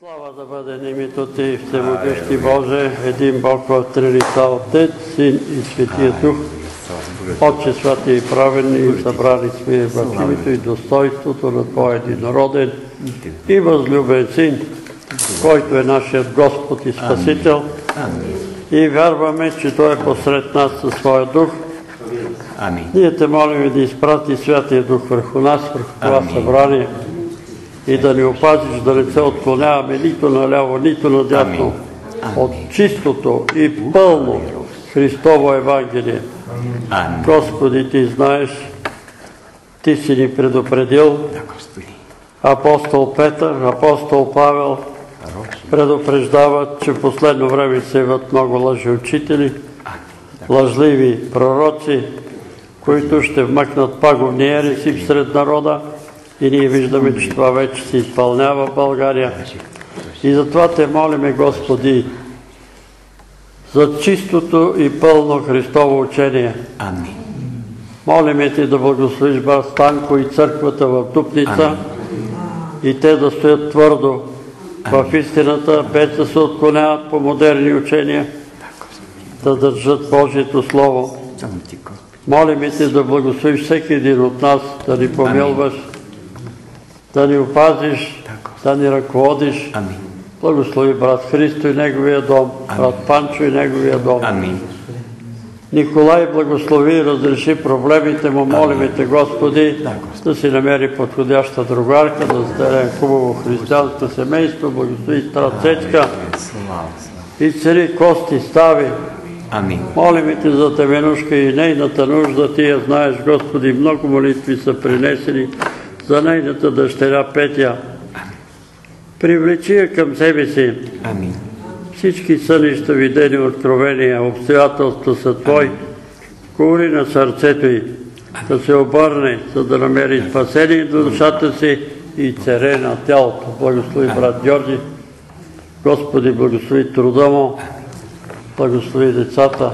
Слава да бъде на името Ти, Всемогъщи Боже, един Бог в три лица, Отец, Син и Светия Дух. Отче святи и праведни, събрани сме в името и достойството на Твоя единороден и възлюбен Син, който е нашият Господ и Спасител. И вярваме, че Той е посред нас със Своя Дух. Ние Те молим да изпрати Святия Дух върху нас, върху това събрание и да ни опазиш да не се отклоняваме нито наляво, нито надясно от чистото и пълно Христово Евангелие. Господи, Ти знаеш, Ти си ни предупредил. Апостол Петър, апостол Павел предупреждават, че в последно време се явят много лъжеучители, лъжливи пророци, които ще вмъкнат пагубни ереси всред народа. И ние виждаме, че това вече се изпълнява в България. И затова Те молиме, Господи, за чистото и пълно Христово учение. Молиме Те да благословиш брат Станко и църквата в Дупница и те да стоят твърдо в истината, без да се отклоняват по модерни учения, да държат Божието Слово. Молиме Те да благословиш всеки един от нас, да ни помилваш, да ни опазиш, да ни ръководиш. Благослови брат Христо и неговия дом, брат Панчо и неговия дом. Николай благослови и разреши проблемите му. Молиме Те, Господи, да си намери подходяща другарка, да създаде хубаво християнско семейство. Благослови Страцечка и цари Кости Стави. Молиме Те за Теменушка и нейната нужда. Ти я знаеш, Господи, много молитви са принесени за нейната дъщеря Петя. Привлечи я към себе си. Всички сънища, видени, откровения, обстоятелства са Твои. Говори на сърцето й, да се обърне, за да намери спасение до душата си и царе на тялото. Благослови брат Георги. Господи, благослови труда му, благослови децата,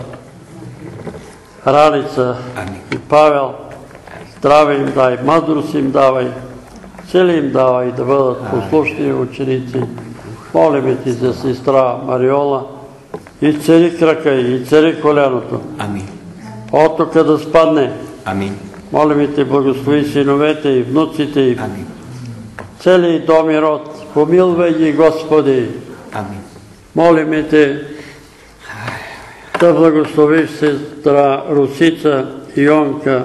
Раница и Павел. Здраве им дай, мъдрост им давай, сили им давай да бъдат послушни ученици. Молиме Ти за сестра Мариола и цари крака и цари коляното. Отока да спадне. Молиме Те, благослови синовете и внуците и целият дом и род. Помилвай ги, Господи. Молиме Те да благословиш сестра Русица и Йонка.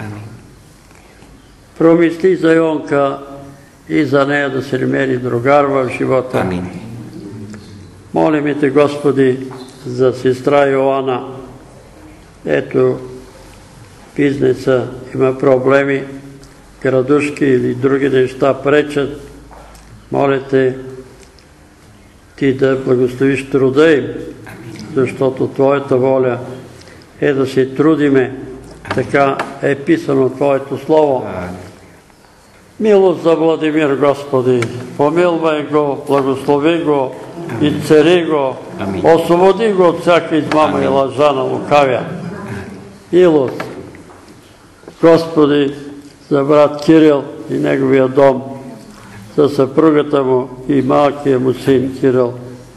Промисли за Йонка и за нея да се намери другар в живота. Молиме Те, Господи, за сестра Йоана. Ето, бизнеса има проблеми, градушки или други неща пречат. Моля Те, Ти да благословиш труда им, защото Твоята воля е да се трудиме. Така е писано Твоето Слово. Милост за Владимир, Господи, помилвай го, благослови го и цари го, освободи го от всяка измама и лъжа на лукавия. Милост, Господи, за брат Кирил и неговия дом, за съпругата му и малкия му син Кирил.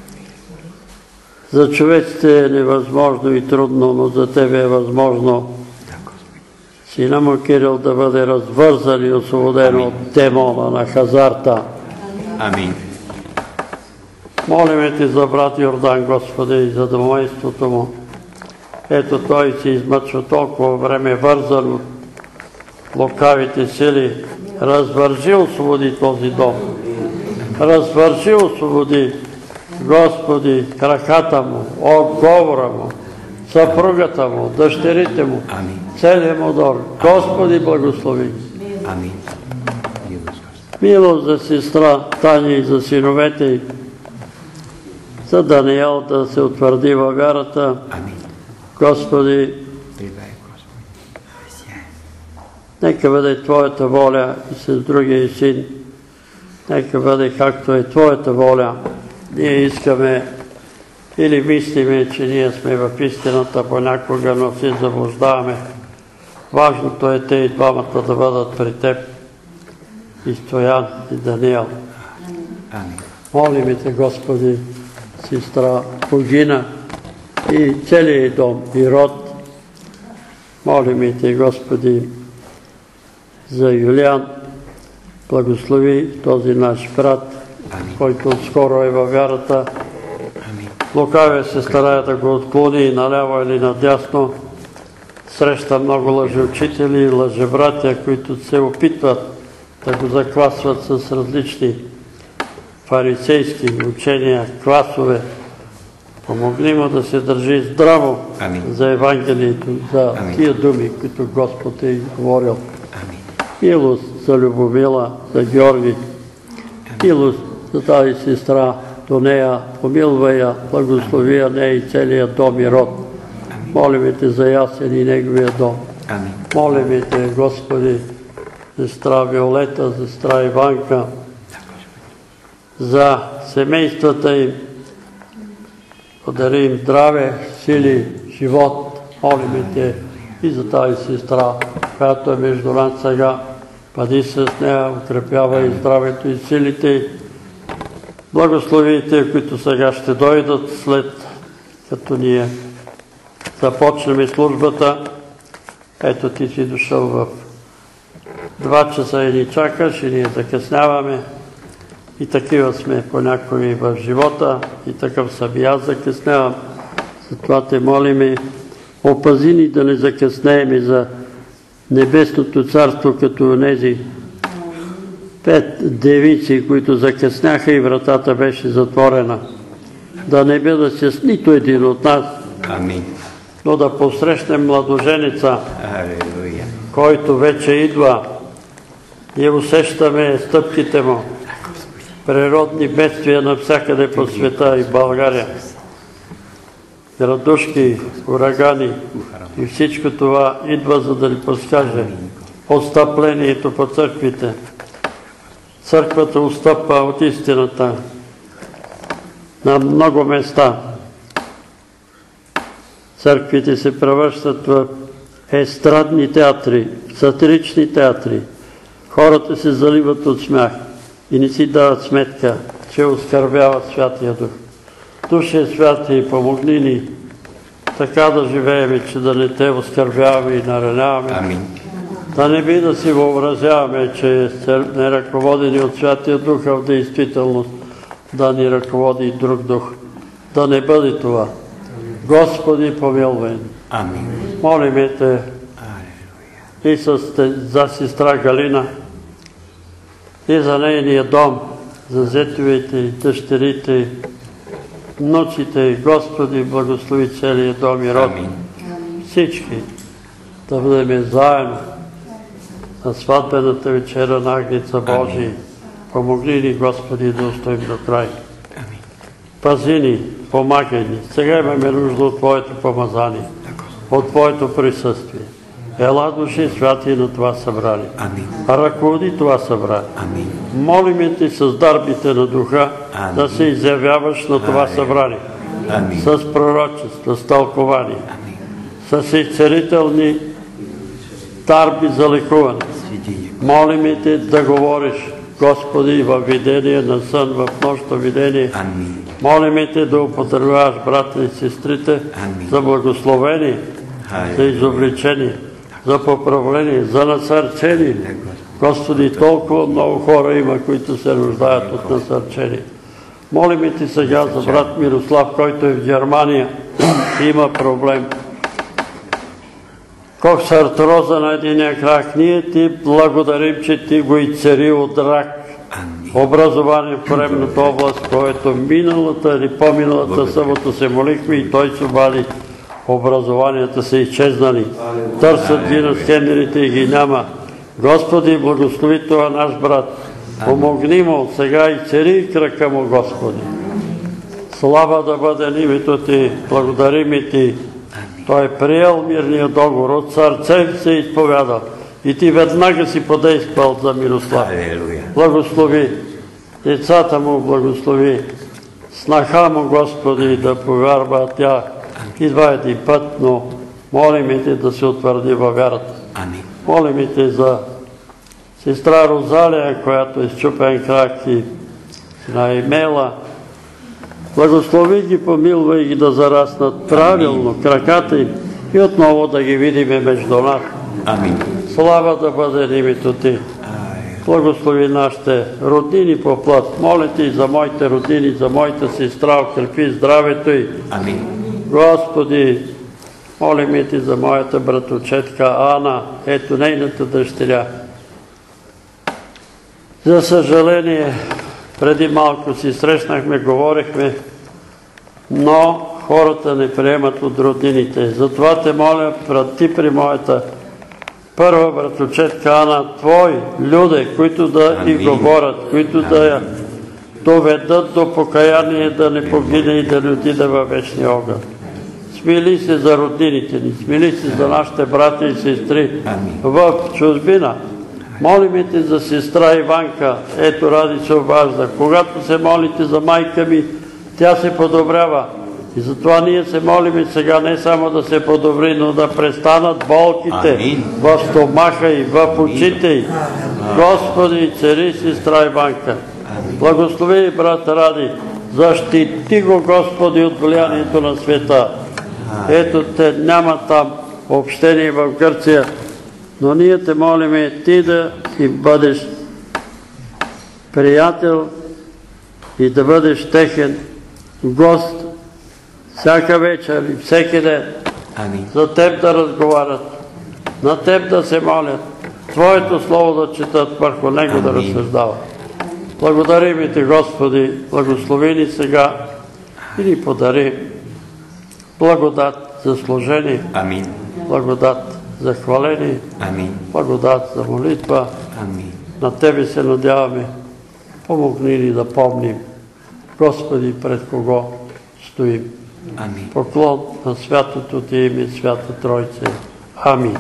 За човеците е невъзможно и трудно, но за Тебе е възможно. Сина му Кирил да бъде развързан и освободен от демона на хазарта. Молиме Те за брат Йордан, Господи, и за домейството му. Ето той се измъчва толкова време, вързан от лукавите сили. Развържи, освободи този дом. Развържи, освободи, Господи, краката му, говора му, съпругата му, дъщерите му, целият му дом. Господи, благослови. Милост за сестра Таня и за синовете й, за Даниел да се утвърди във вярата. Господи, нека бъде Твоята воля и с другия син. Нека бъде както е Твоята воля. Ние искаме или мислиме, че ние сме в истината понякога, но се заблуждаваме. Важното е те и двамата да бъдат при Теб, и Стоян, и Даниел. Молим Те, Господи, сестра Богина и целият дом и род. Молим Те, Господи, за Юлиан. Благослови този наш брат, който скоро е във вярата. Лукавия се старае да го отклони наляво или надясно. Среща много лъжеучители и лъжебратя, които се опитват да го заквасват с различни фарисейски учения, класове. Помогни му да се държи здраво за Евангелието, за тия думи, които Господ е говорил. Милост за Любомила, за Георги. Милост за тази сестра, до нея, помилвай я, благослови я нея и целият дом и род. Молим Те за Ясен и неговия дом. Молим Те, Господи, сестра Виолета, сестра Иванка, за семействата им. Подари им здраве, сили, живот. Молим Те и за тази сестра, която е между нас сега. Бъди с нея, укрепява и здравето и силите. Благослови те, които сега ще дойдат след като ние започнем службата. Ето Ти си дошъл в 2 часа и ни чакаш и ние закъсняваме. И такива сме понякога в живота и такъв съм и аз закъснявам. Затова Те молиме, опази ни да не закъснеем за Небесното царство, като онези 5 девици, които закъсняха и вратата беше затворена. Да не бъде с нито един от нас, но да посрещнем младоженица, който вече идва и усещаме стъпките му. Природни бедствия навсякъде по света и България. Градушки, урагани и всичко това идва, за да ни подскаже отстъплението по църквите. Църквата отстъпва от истината на много места. Църквите се превръщат в естрадни театри, сатирични театри. Хората се заливат от смях и не си дават сметка, че оскърбяват Святия Дух. Душе Святи, помогни ни така да живеем, че да не Те оскърбяваме и нараняваме. Да не би да си въобразяваме, че не ръководени от Святия Дух, а в действителност да ни ръководи и друг дух. Да не бъде това. Господи, помилвай. Молим Те и за сестра Галина, и за нейния дом, за зетовете и дъщерите, внуците. Господи, благослови целият дом и род. Всички да бъдем заедно на сватбената вечера на Агнеца Божия. Помогни ни, Господи, да устоим до край. Пази ни, помагай ни. Сега имаме нужда от Твоето помазание, от Твоето присъствие. Ела, Души Святи, на това събрание. Ръководи това събрание. Молим Те с дарбите на Духа да се изявяваш на това събрание. С пророчества, с тълкование, с изцелителни дарби за лекуване. Молим Те да говориш, Господи, във видение на сън, в нощно видение. Молим Те да употребяваш брата и сестрите за благословение, за изобличение, за поправление, за насърчение. Господи, толкова много хора има, които се нуждаят от насърчение. Молим Те сега за брат Мирослав, който е в Германия и има проблем. Коксартроза на единия крак. Ние Ти благодарим, че Ти го изцери от рак. Образование в Поремната област, което миналата или по-миналата събота се молихме и той се обади. Образованията са изчезнали. Търсят ги на скенерите и ги няма. Господи, благослови това наш брат. Помогни му сега и цари крака му, Господи. Слава да бъде името Ти, благодарим Ти. Той е приел мирния договор, от сърце се изповядал. И Ти веднага си подействал за Мирослав. Благослови децата му, благослови снаха му, Господи, да повярва тя. Идва един път, но молим Те да се утвърди във вярата. Молим Те за сестра Розалия, която е счупен крак и сина Имела. Благослови ги, помилвай ги да зараснат правилно краката им и отново да ги видиме между нас. Слава да бъде името Ти. Благослови нашите роднини по плът. Моля Ти за моите роднини, за моята сестра, укрепи здравето й. Господи, молим Ти за моята братовчетка Ана, ето нейната дъщеря. За съжаление, преди малко си срещнахме, говорихме, но хората не приемат от роднините. Затова те моля, прати при моята първа братовчетка Ана, Твои люде, които да и говорят, които да я доведат до покаяние, да не погине и да не отиде във вечния огън. Смили се за роднините ни, смили се за нашите братя и сестри в чужбина. Молим Те за сестра Иванка, ето ради се обажда. Когато се молите за майка ми, тя се подобрява. И затова ние се молим сега не само да се подобри, но да престанат болките в стомаха и в очите й. Господи, цари сестра Иванка, благослови брат Ради, защити го, Господи, от влиянието на света. Ето те няма там общение в Гърция, но ние те молиме Ти да си бъдеш приятел и да бъдеш техен гост всяка вечер и всеки ден. За Теб да разговарят, на Теб да се молят, Твоето Слово да четат, върху него да разсъждават. Благодарим Ти, Господи, благослови ни сега и ни подари благодат за служение, благодат за хваление, благодат за молитва. На Тебе се надяваме. Помогни ни да помним, Господи, пред кого стоим. Поклон на святото Ти име, Свята Тройце. Амин.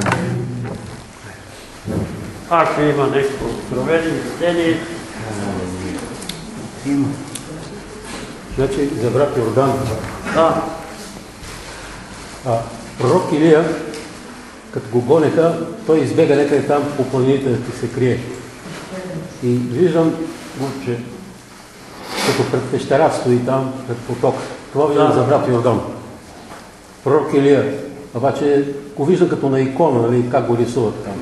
Ако има нещо откровение, видение. Има. Значи за брат Йордан. Да. Пророк Илия, като го гонеха, той избега някъде там по планините да се крие. И виждам го, че като пред пещера стои там, пред поток. Това виждам за брат Йордан. Пророк Илия, обаче го виждам като на икона, нали, как го рисуват там.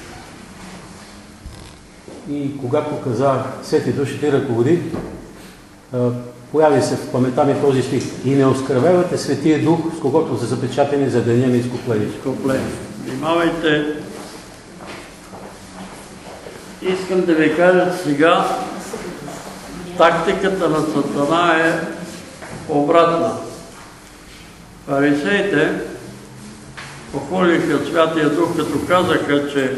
И когато каза Свети Души Ти ръководи, появи се в паметта ми този стих. И не оскърбявате Светия Дух, с когото са запечатани за деня на изкуплението. Внимавайте. Искам да ви кажа сега, тактиката на Сатана е обратна. Фарисеите похвалиха Святия Дух, като казаха, че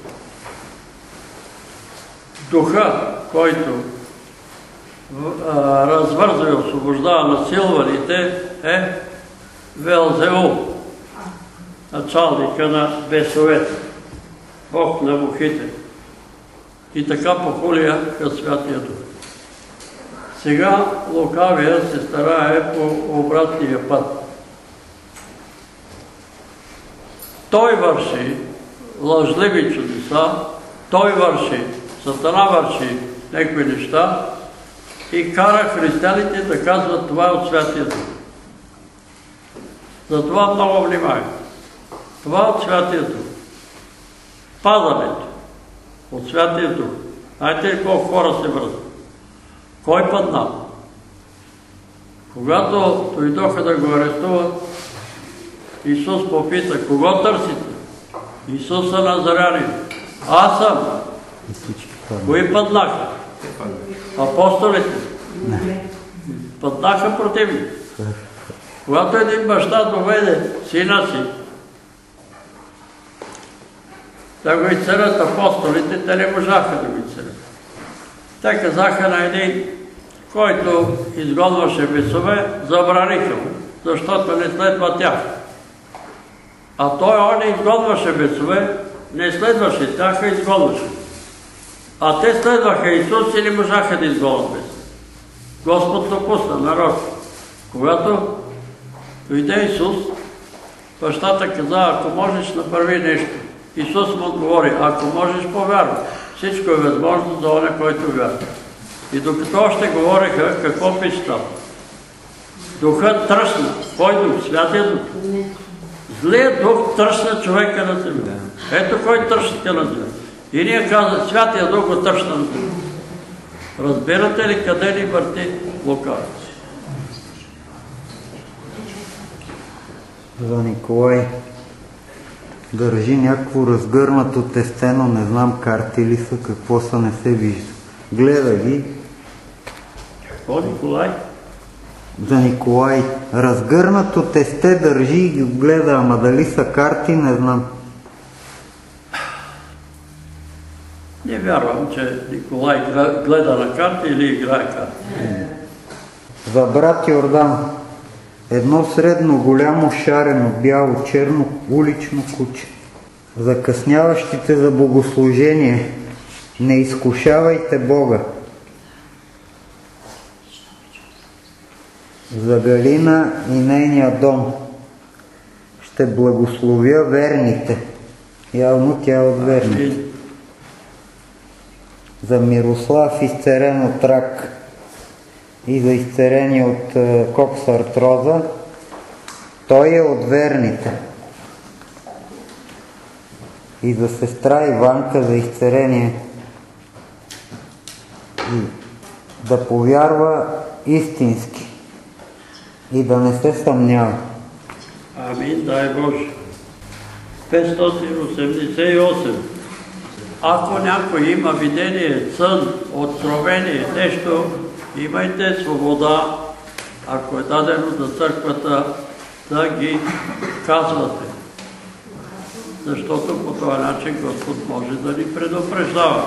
Духа, който развързва и освобождава насилваните, е Велзеул, началника на бесовете, Бог на мухите. И така похвалиха Святия Дух. Сега лукавия се старае по обратния път. Той върши лъжливи чудеса, той върши, Сатана върши някакви неща и кара християните да казват това от Святия Дух. Затова много внимай. Това от Святия Дух. Падането от Святия Дух. Знаете ли колко хора се връзват? Кой падна? Когато дойдоха да го арестуват, Исус попита, кого търсите? Исуса Назарянин. Аз съм. Кои паднаха? Апостолите. Паднаха противни. Когато един баща доведе сина си, да го изцелят апостолите, те не можаха да го изцелят. Те казаха на един, който изгонваше бесове, забраниха му, защото не следва тях. А той не изгонваше бесове, не следваше тях, а изгонваше. А те следваха Исус и не можаха да изгонят бесове. Господ допусна народ. Когато дойде Исус, бащата каза, ако можеш, направи нещо. Исус му отговори, ако можеш, повярвай. Всичко е възможно за оня, който вярва. И докато още говореха, какво пише там? Духът тръсна. Кой дух? Святия дух. Злият дух тръсна човека на земя. Ето кой тръсна на земя. И ние казваме, Святия дух го тръсна на земя. Разбирате ли къде ни върти лукавец? За Николай държи някакво разгърнато тесте, но не знам карти ли са, какво са, не се вижда. Гледа ги. Какво, Николай? За Николай разгърнато тесте държи и ги гледа, ама дали са карти, не знам. Не вярвам, че Николай гледа на карти или играе карти. За брат Йордан. Едно средно голямо шарено бяло черно улично куче. Закъсняващите за богослужение, не изкушавайте Бога. За Галина и нейния дом ще благословя верните. Явно тя от верните. За Мирослав, изцерен от рак, и за изцерение от коксартроза, той е от верните. И за сестра Иванка за изцерение, и да повярва истински и да не се съмнява. Амин, дай Боже. 588. Ако някой има видение, сън, откровение, нещо, имайте свобода, ако е дадено за църквата, да ги казвате. Защото по този начин Господ може да ни предупреждава.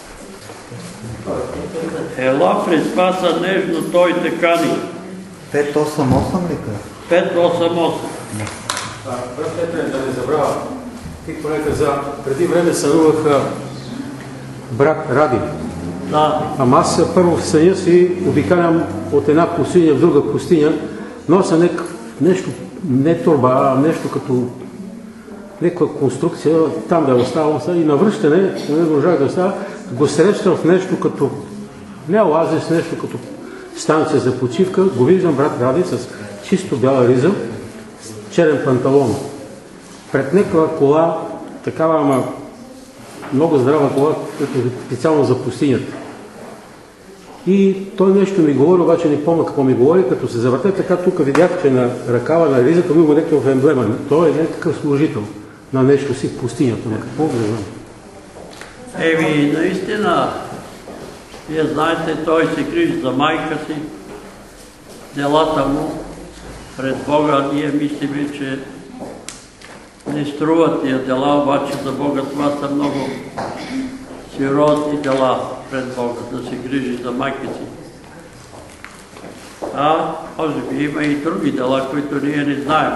Ела приспаса нежно, той те кани. 588 ли каза? 588. Брат Петре, да не забравя, ти колега за преди време сънувах брат Ради. Да. Ама аз първо в съня си обикалям от една пустиня в друга пустиня, нося нещо, не турба, а нещо като някаква конструкция, там да оставам и на връщане, не можах да остава, го срещам в нещо като, не оазис, нещо като станция за почивка, го виждам брат Ради с чисто бяла риза, с черен панталон. Пред някаква кола, такава, ама много здрава кола, специално за пустинята. И той нещо ми говори, обаче не помня какво ми говори, като се завърте така, тук видях, че на ръкава на ризата му има някакъв емблема. Той е някакъв служител на нещо си в пустинята. На какво не знам? Еми, наистина, вие знаете, той се грижи за майка си, делата му пред Бога. Ние мислиме, че не струват тия дела, обаче за Бога това са много сериозни дела пред Бога, да се грижи за майка си. А може би има и други дела, които ние не знаем.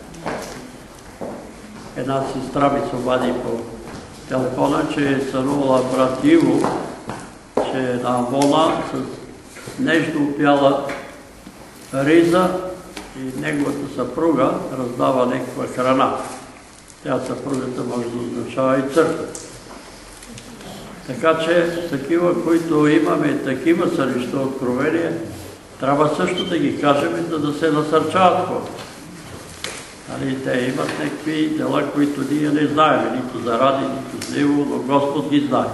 Една сестра ми се обади по телефона, че е сънувала брат Иво, че е на Амона с нежно бяла риза и неговата съпруга раздава някаква храна. Тя съпругата може да означава и църква. Така че такива, които имаме такива сънища откровения, трябва също да ги кажем, за да се насърчават хората. Те имат някакви дела, които ние не знаем, нито за Ради, нито за Иво, но Господ ги знае.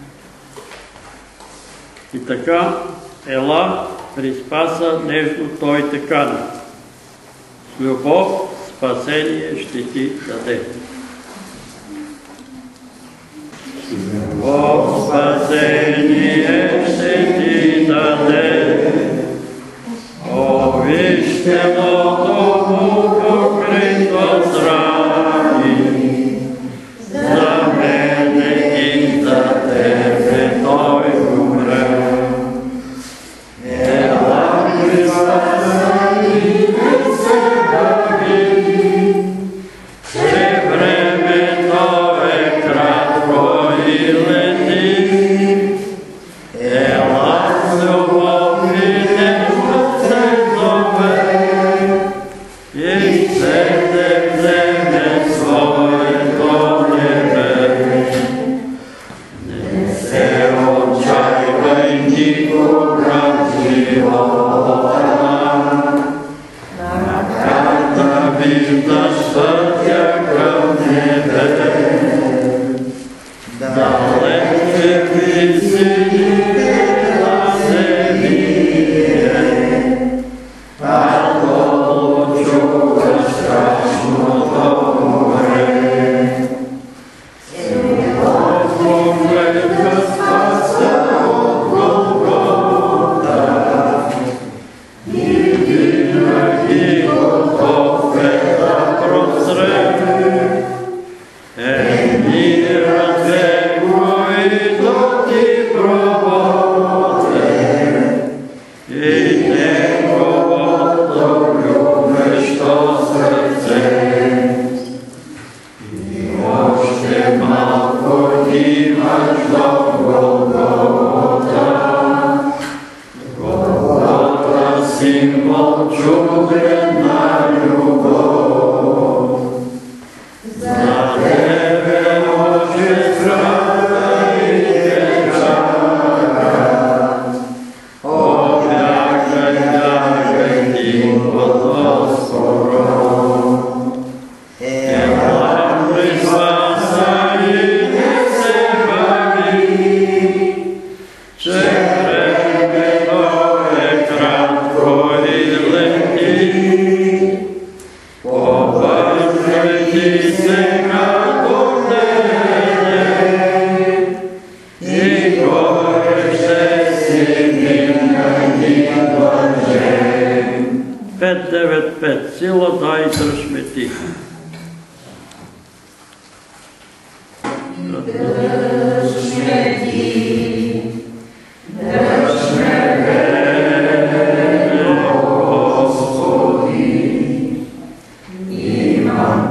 И така, ела, приспаса нежно той те кани. С любов, спасение ще ти даде. Любов, спасение ще ти даде. О, вижте мото му покрито с рани, за мене и за тебе той умре. Ела приспаса и не се бъди, че времето е кратко и лети. Сила дай дръжме ти. Дръжме ти, дръжме вере, Господи, имам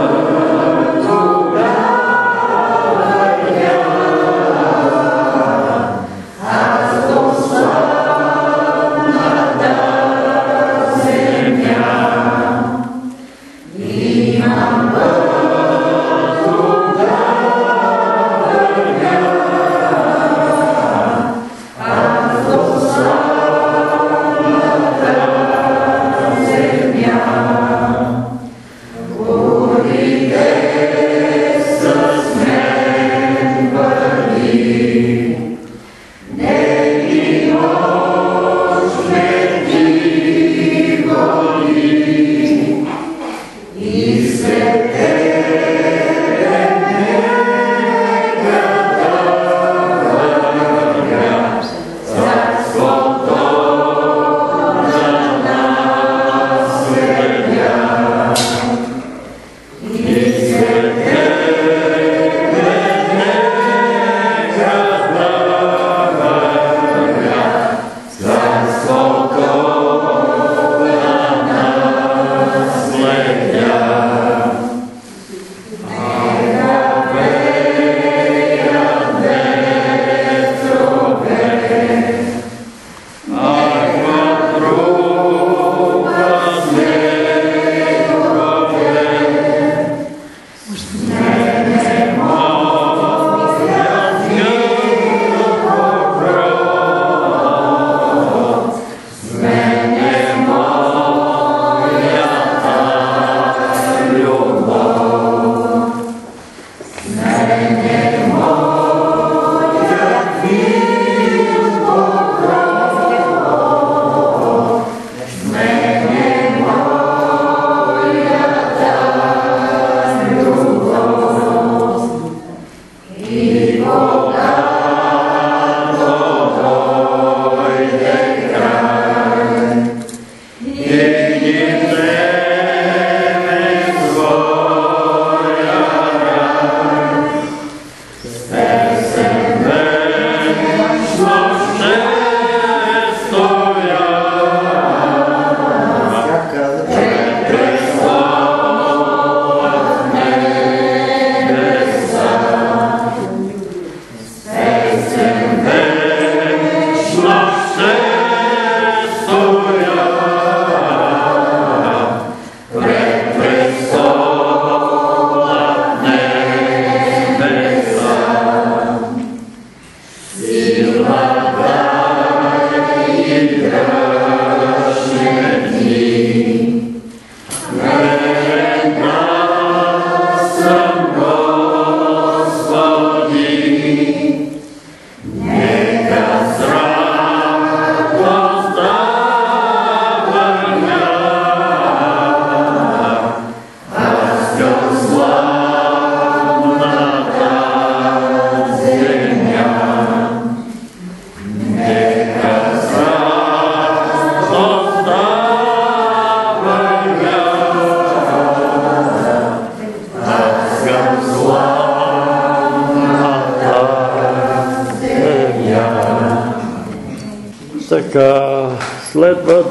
Така, следва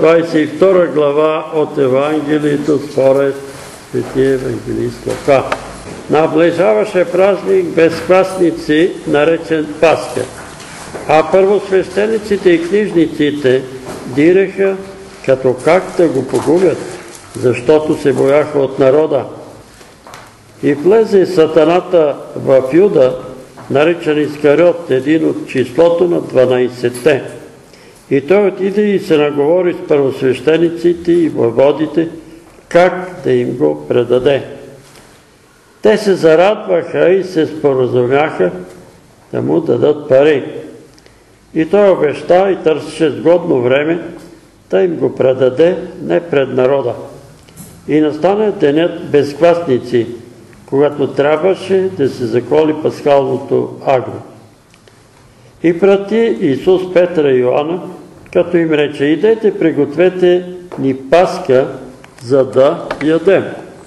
22 глава от Евангелието според Светия евангелист Лука. Наближаваше празник без квасници, наречен Пасха. А първосвещениците и книжниците диреха като как да го погубят, защото се бояха от народа. И влезе сатаната в Юда, наречен Искариот, един от числото на 12-те. И той отиде и се наговори с първосвещениците и войводите, как да им го предаде. Те се зарадваха и се споразумяха да му дадат пари. И той обеща и търсеше сгодно време да им го предаде не пред народа. И настана денят без квасници, когато трябваше да се заколи пасхалното агне. И прати Исус Петра и Йоанна, като им рече: идете, пригответе ни Пасха, за да ядем.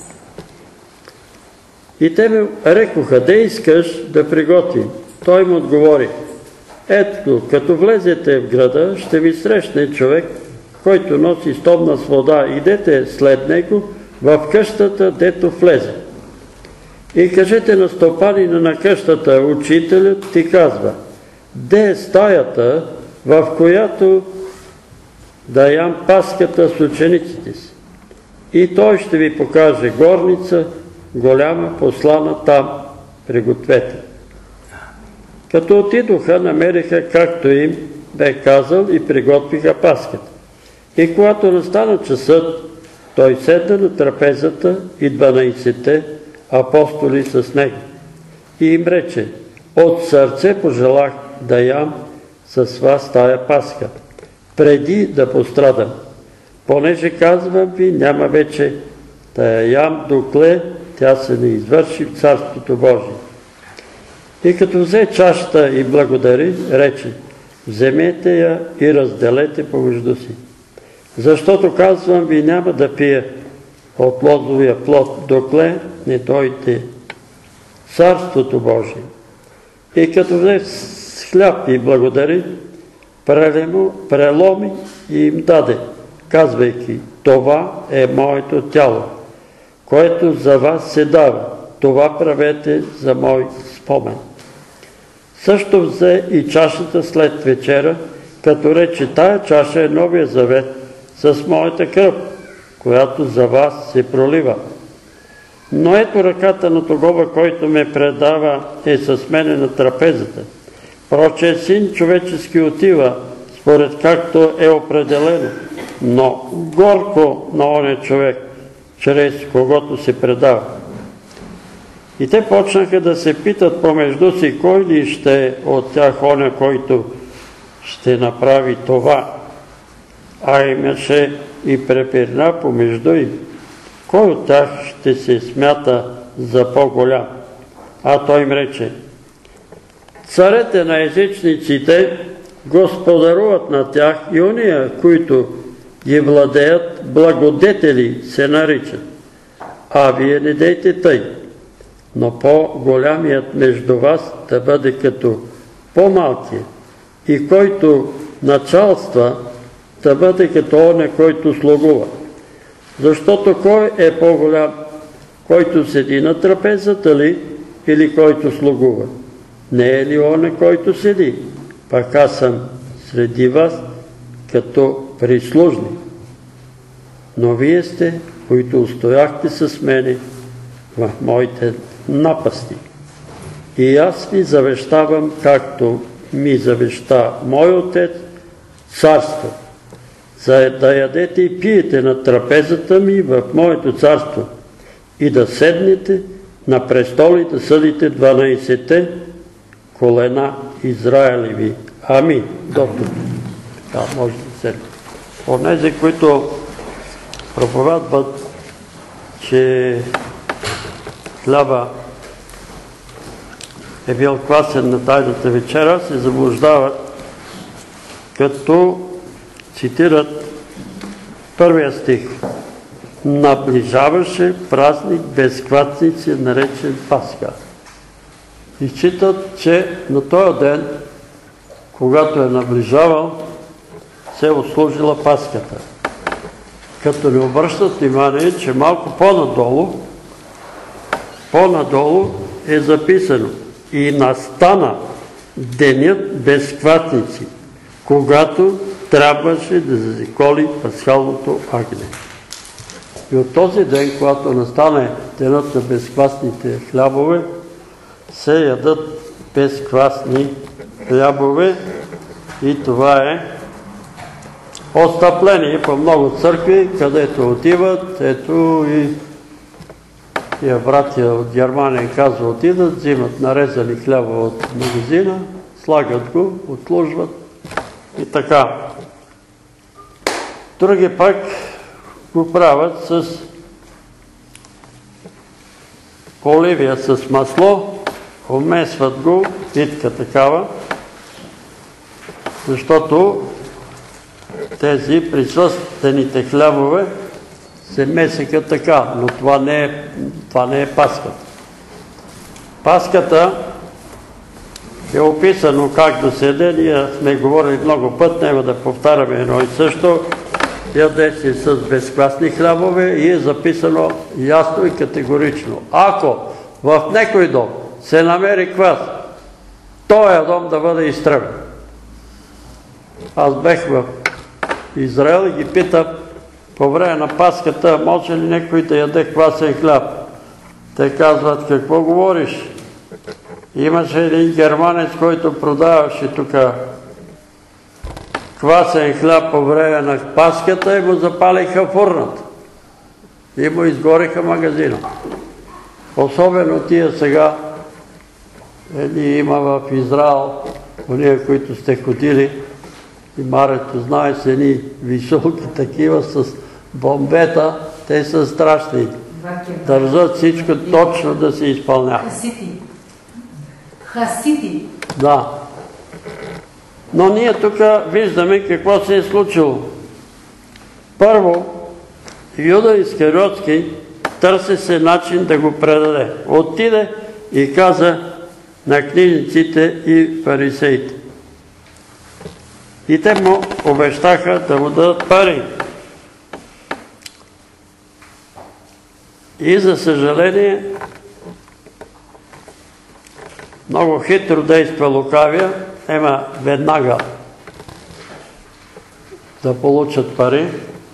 И те му рекоха: де искаш да приготвим? Той му отговори: ето, като влезете в града, ще ви срещне човек, който носи стомна с вода. Идете след него в къщата, дето влезе. И кажете на стопанина на къщата: учителят ти казва, де е стаята, в която да ям Пасхата с учениците си. И той ще ви покаже горница, голяма, послана там, пригответе. Като отидоха, намериха както им бе казал и приготвиха Пасхата. И когато настана часът, той седна на трапезата и 12-те апостоли с него. И им рече: от сърце пожелах да ям с вас тая Пасха, преди да пострадам. Понеже казвам ви, няма вече да я ям, докле тя се не извърши в Царството Божие. И като взе чашата и благодари, рече: вземете я и разделете помежду си. Защото казвам ви, няма да пия от лозовия плод, докле не дойде Царството Божие. И като взе хляб и благодари, преломи и им даде, казвайки: това е моето тяло, което за вас се дава. Това правете за мой спомен. Също взе и чашата след вечера, като рече: тая чаша е новия завет с моята кръв, която за вас се пролива. Но ето ръката на тогова, който ме предава, е с мене на трапезата. Проче Син човечески отива, според както е определено, но горко на оня човек, чрез когото се предава. И те почнаха да се питат помежду си, кой ли ще е от тях оня, който ще направи това. А имаше и препирна помежду им, кой от тях ще се смята за по-голям. А той им рече: царете на езичниците господаруват на тях и ония, които ги владеят, благодетели се наричат. А вие не дейте тъй, но по-голямият между вас да бъде като по-малкия, и който началства да бъде като оня, който слугува. Защото кой е по-голям, който седи на трапезата ли, или който слугува? Не е ли оня, който седи? Пак аз съм среди вас като прислужник. Но вие сте, които устояхте с мене в моите напасти. И аз ви завещавам, както ми завеща мой Отец, царство, за да ядете и пиете на трапезата ми в моето царство и да седнете на престоли да съдите 12-те колена Израилеви. Амин. Доктор. Да, може да седне. Онези, които проповядват, че хляба е бил квасен на тайната вечера, се заблуждават, като цитират първия стих: наближаваше празник без квасници, наречен Пасха. И считат, че на този ден, когато е наближавал, се е отслужила Пасхата. Като не обръщат внимание, че малко по-надолу е записано: и настана денят без квасници, когато трябваше да заиколи пасхалното агне. И от този ден, когато настане денът на безквасните хлябове, се ядат безквасни хлябове и това е отстъпление по много църкви, където отиват, ето и тия братя от Германия казва отидат, взимат нарезани хляба от магазина, слагат го, отслужват и така. Други пак го правят с оливия с масло, обмесват го, питка такава, защото тези присъствените хлябове се месеха така, но това не е Пасхата. Пасхата е описано как да се яде, ние сме говорили много път, няма да повтаряме едно и също. Яде се с безквасни хлябове и е записано ясно и категорично. Ако в някой дом се намери квас, този дом да бъде изтребен. Аз бех в Израел и ги питам по време на Пасхата, може ли някой да яде квасен хляб? Те казват, какво говориш? Имаше един германец, който продаваше тук квасен хляб по време на Пасхата и му запалиха фурната. И му изгориха магазина. Особено тия сега, има в Израел, уния, които сте ходили, и Марето знае с едни високи такива с бомбета, те са страшни. Държат всичко точно да се изпълнява. Хасити. Да. Но ние тук виждаме какво се е случило. Първо, Юда Искариотски търси се начин да го предаде. Отиде и каза на книжниците и фарисеите. И те му обещаха да му дадат пари. И за съжаление, много хитро действа лукавия, веднага да получат пари.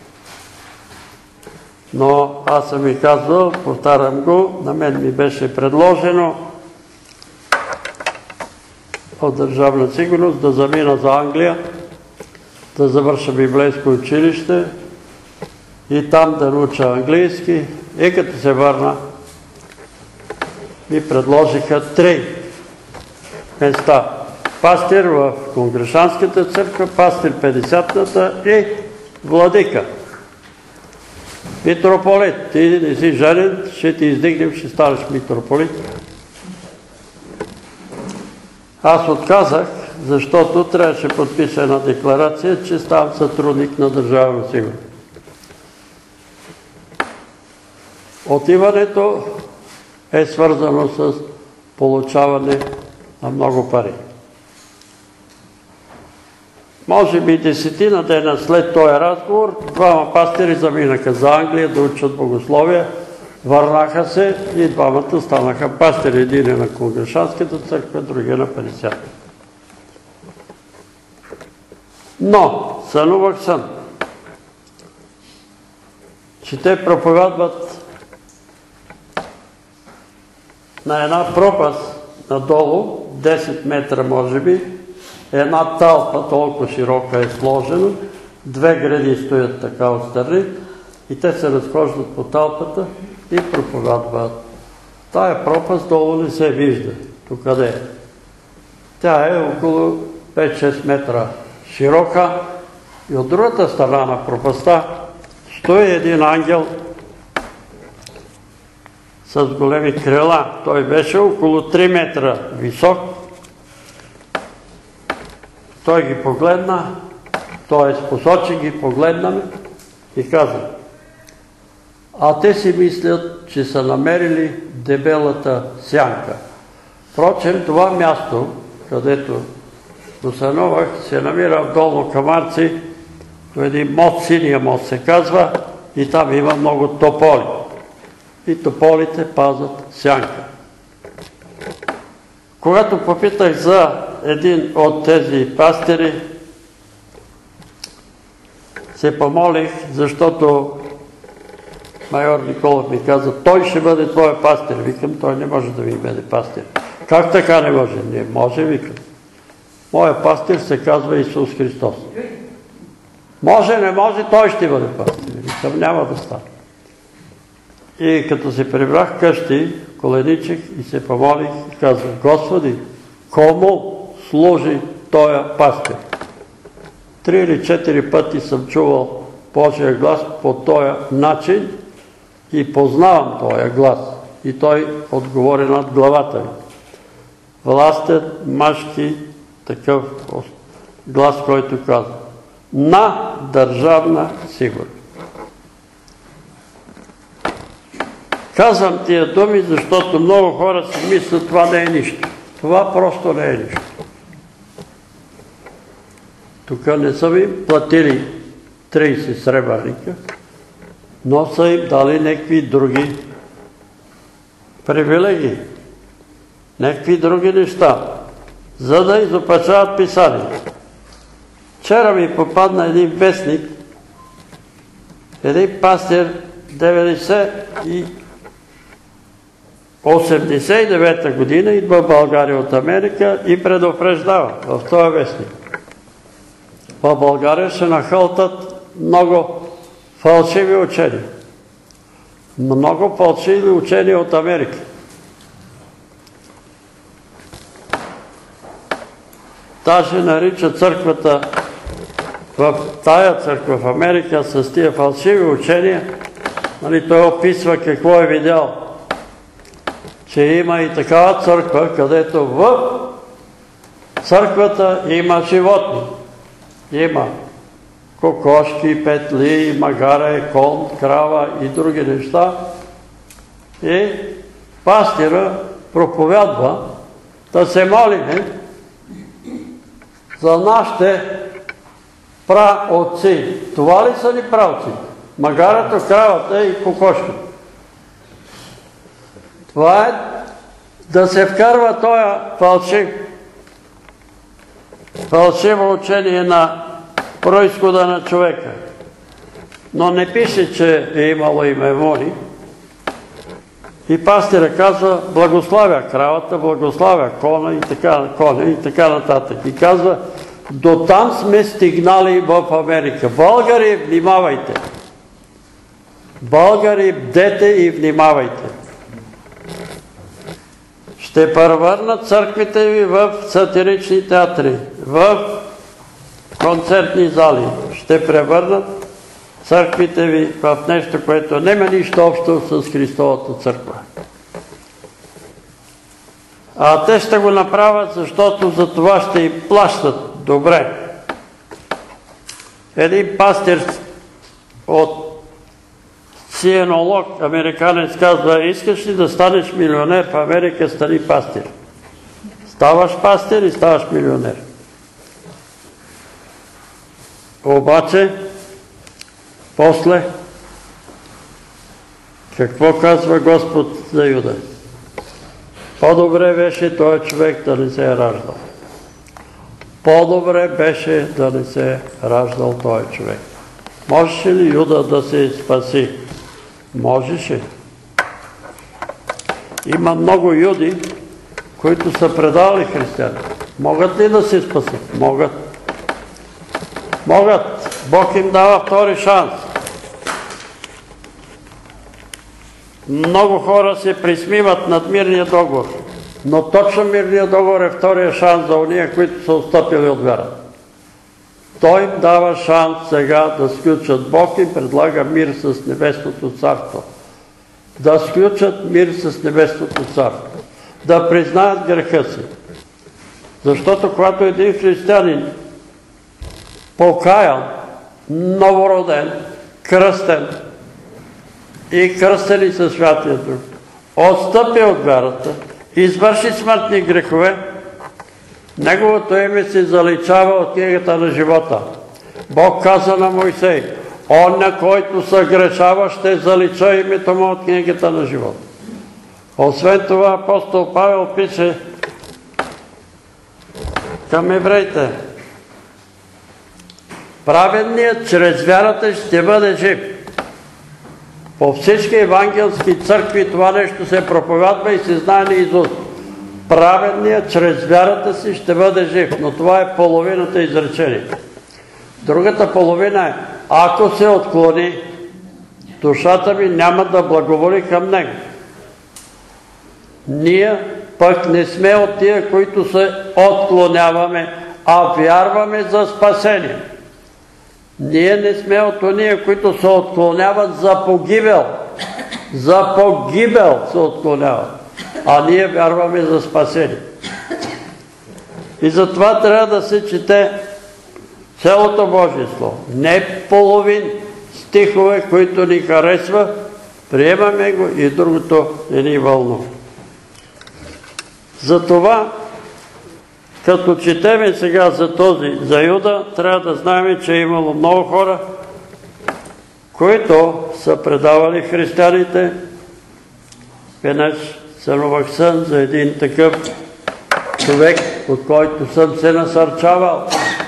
Но аз съм ми казвал, повтарям го, на мен ми беше предложено от Държавна сигурност да замина за Англия, да завърша библейско училище и там да науча английски. И като се върна, ми предложиха 3 места. Пастир в Конгрешанската църква, пастир 50-ната и владика. Митрополит, ти не си женен, ще ти издигнем, ще станеш митрополит. Аз отказах, защото трябваше подпиша една декларация, че ставам сътрудник на Държавна сигурност. Отиването е свързано с получаване на много пари. Може би 10 дена след този разговор, 2 пастири заминаха за Англия да учат богословие, върнаха се и 2 станаха пастири. Един е на Конгрешанската църква, другия на 50. Но сънувах сън, че те проповядват на една пропаст надолу, 10 метра може би, една талпа, толкова широка е сложена, 2 гради стоят така отстрани и те се разхождат по талпата и проповядват. Тая пропаст долу не се вижда. Тук къде е? Тя е около 5-6 метра широка и от другата страна на пропаста стои един ангел с големи крила. Той беше около 3 метра висок. Той ги погледна, т.е. посочи ги, погледна и каза: а те си мислят, че са намерили дебелата сянка. Впрочем, това място, където досънувах, се намира в Долно Камарци, до един мост, синия мост се казва, и там има много тополи. И тополите пазят сянка. Когато попитах за един от тези пастири, се помолих, защото майор Николов ми каза, той ще бъде твоя пастир. Викам, той не може да ми бъде пастир. Как така не може? Не може, викам. Моя пастир се казва Исус Христос. Може, не може, той ще бъде пастир. Викам, няма да стане. И като се прибрах къщи, коленичих и се помолих и казах, Господи, кому служи този пастир? 3 или 4 пъти съм чувал Божия глас по този начин и познавам този глас. И той отговори над главата ми. Властен, мъжки, такъв глас, който казва. На държавна сигурност. Казвам тия думи, защото много хора си мислят, това не е нищо. Това просто не е нищо. Тук не са им платили 30 сребърника, но са им дали някакви други привилегии, някакви други неща, за да изопачават писания. Вчера ми попадна един вестник, един пастир 89-та година идва в България от Америка и предупреждава в този вестник. В България ще нахълтат много фалшиви учения. Много фалшиви учения от Америка. Даже нарича църквата, в тая църква в Америка с тия фалшиви учения, той описва какво е видял. Че има и такава църква, където в църквата има животни. Има кокошки, петли, магаре, кон, крава и други неща. И пастира проповядва да се молиме за нашите праотци. Това ли са ни праотци? Магарето, кравата и кокошката. Това е да се вкарва този фалшиво учение на произхода на човека. Но не пише, че е имало и мемори. И пастира казва, благославя кравата, благославя коня и така нататък. И казва, до там сме стигнали в Америка. Българи, внимавайте! Българи, бдете и внимавайте! Ще превърнат църквите ви в сатирични театри, в концертни зали. Ще превърнат църквите ви в нещо, което няма нищо общо с Христовата църква. А те ще го направят, защото за това ще им плащат добре. Един пастир от сиенолог, американец, казва, искаш ли да станеш милионер в Америка, стани пастир. Ставаш пастир и ставаш милионер. Обаче, после, какво казва Господ за Юда? По-добре беше този човек да не се е раждал. По-добре беше да не се е раждал този човек. Можеше ли Юда да се спаси? Можеше. Има много юди, които са предали християни. Могат ли да се спасят? Могат. Могат. Бог им дава втори шанс. Много хора се присмиват над мирния договор, но точно мирния договор е втория шанс за ония, които са отстъпили от вяра. Той им дава шанс сега да сключат. Бог им предлага мир с Небесното царство. Да сключат мир с Небесното царство. Да признаят греха си. Защото когато един християнин покаян, новороден, кръстен и кръстени със Святия Дух, отстъпи от вярата, извърши смъртни грехове, неговото име се заличава от книгата на живота. Бог каза на Мойсей, он на който съгрешава ще залича името му от книгата на живота. Освен това апостол Павел пише към евреите, праведният чрез вярата ще бъде жив. По всички евангелски църкви това нещо се проповядва и се знае наизуст. Праведният чрез вярата си ще бъде жив, но това е половината изречение. Другата половина е, ако се отклони, душата ми няма да благоволи към него. Ние пък не сме от тия, които се отклоняваме, а вярваме за спасение. Ние не сме от ония, които се отклоняват за погибел. За погибел се отклоняват. А ние вярваме за спасение. И затова трябва да се чете цялото Божие Слово. Не половин стихове, които ни харесва, приемаме го и другото не ни вълнува. Затова, като четеме сега за Юда, трябва да знаем, че е имало много хора, които са предавали християните. Веднъж сънувах сън за един такъв човек, от който съм се насърчавал.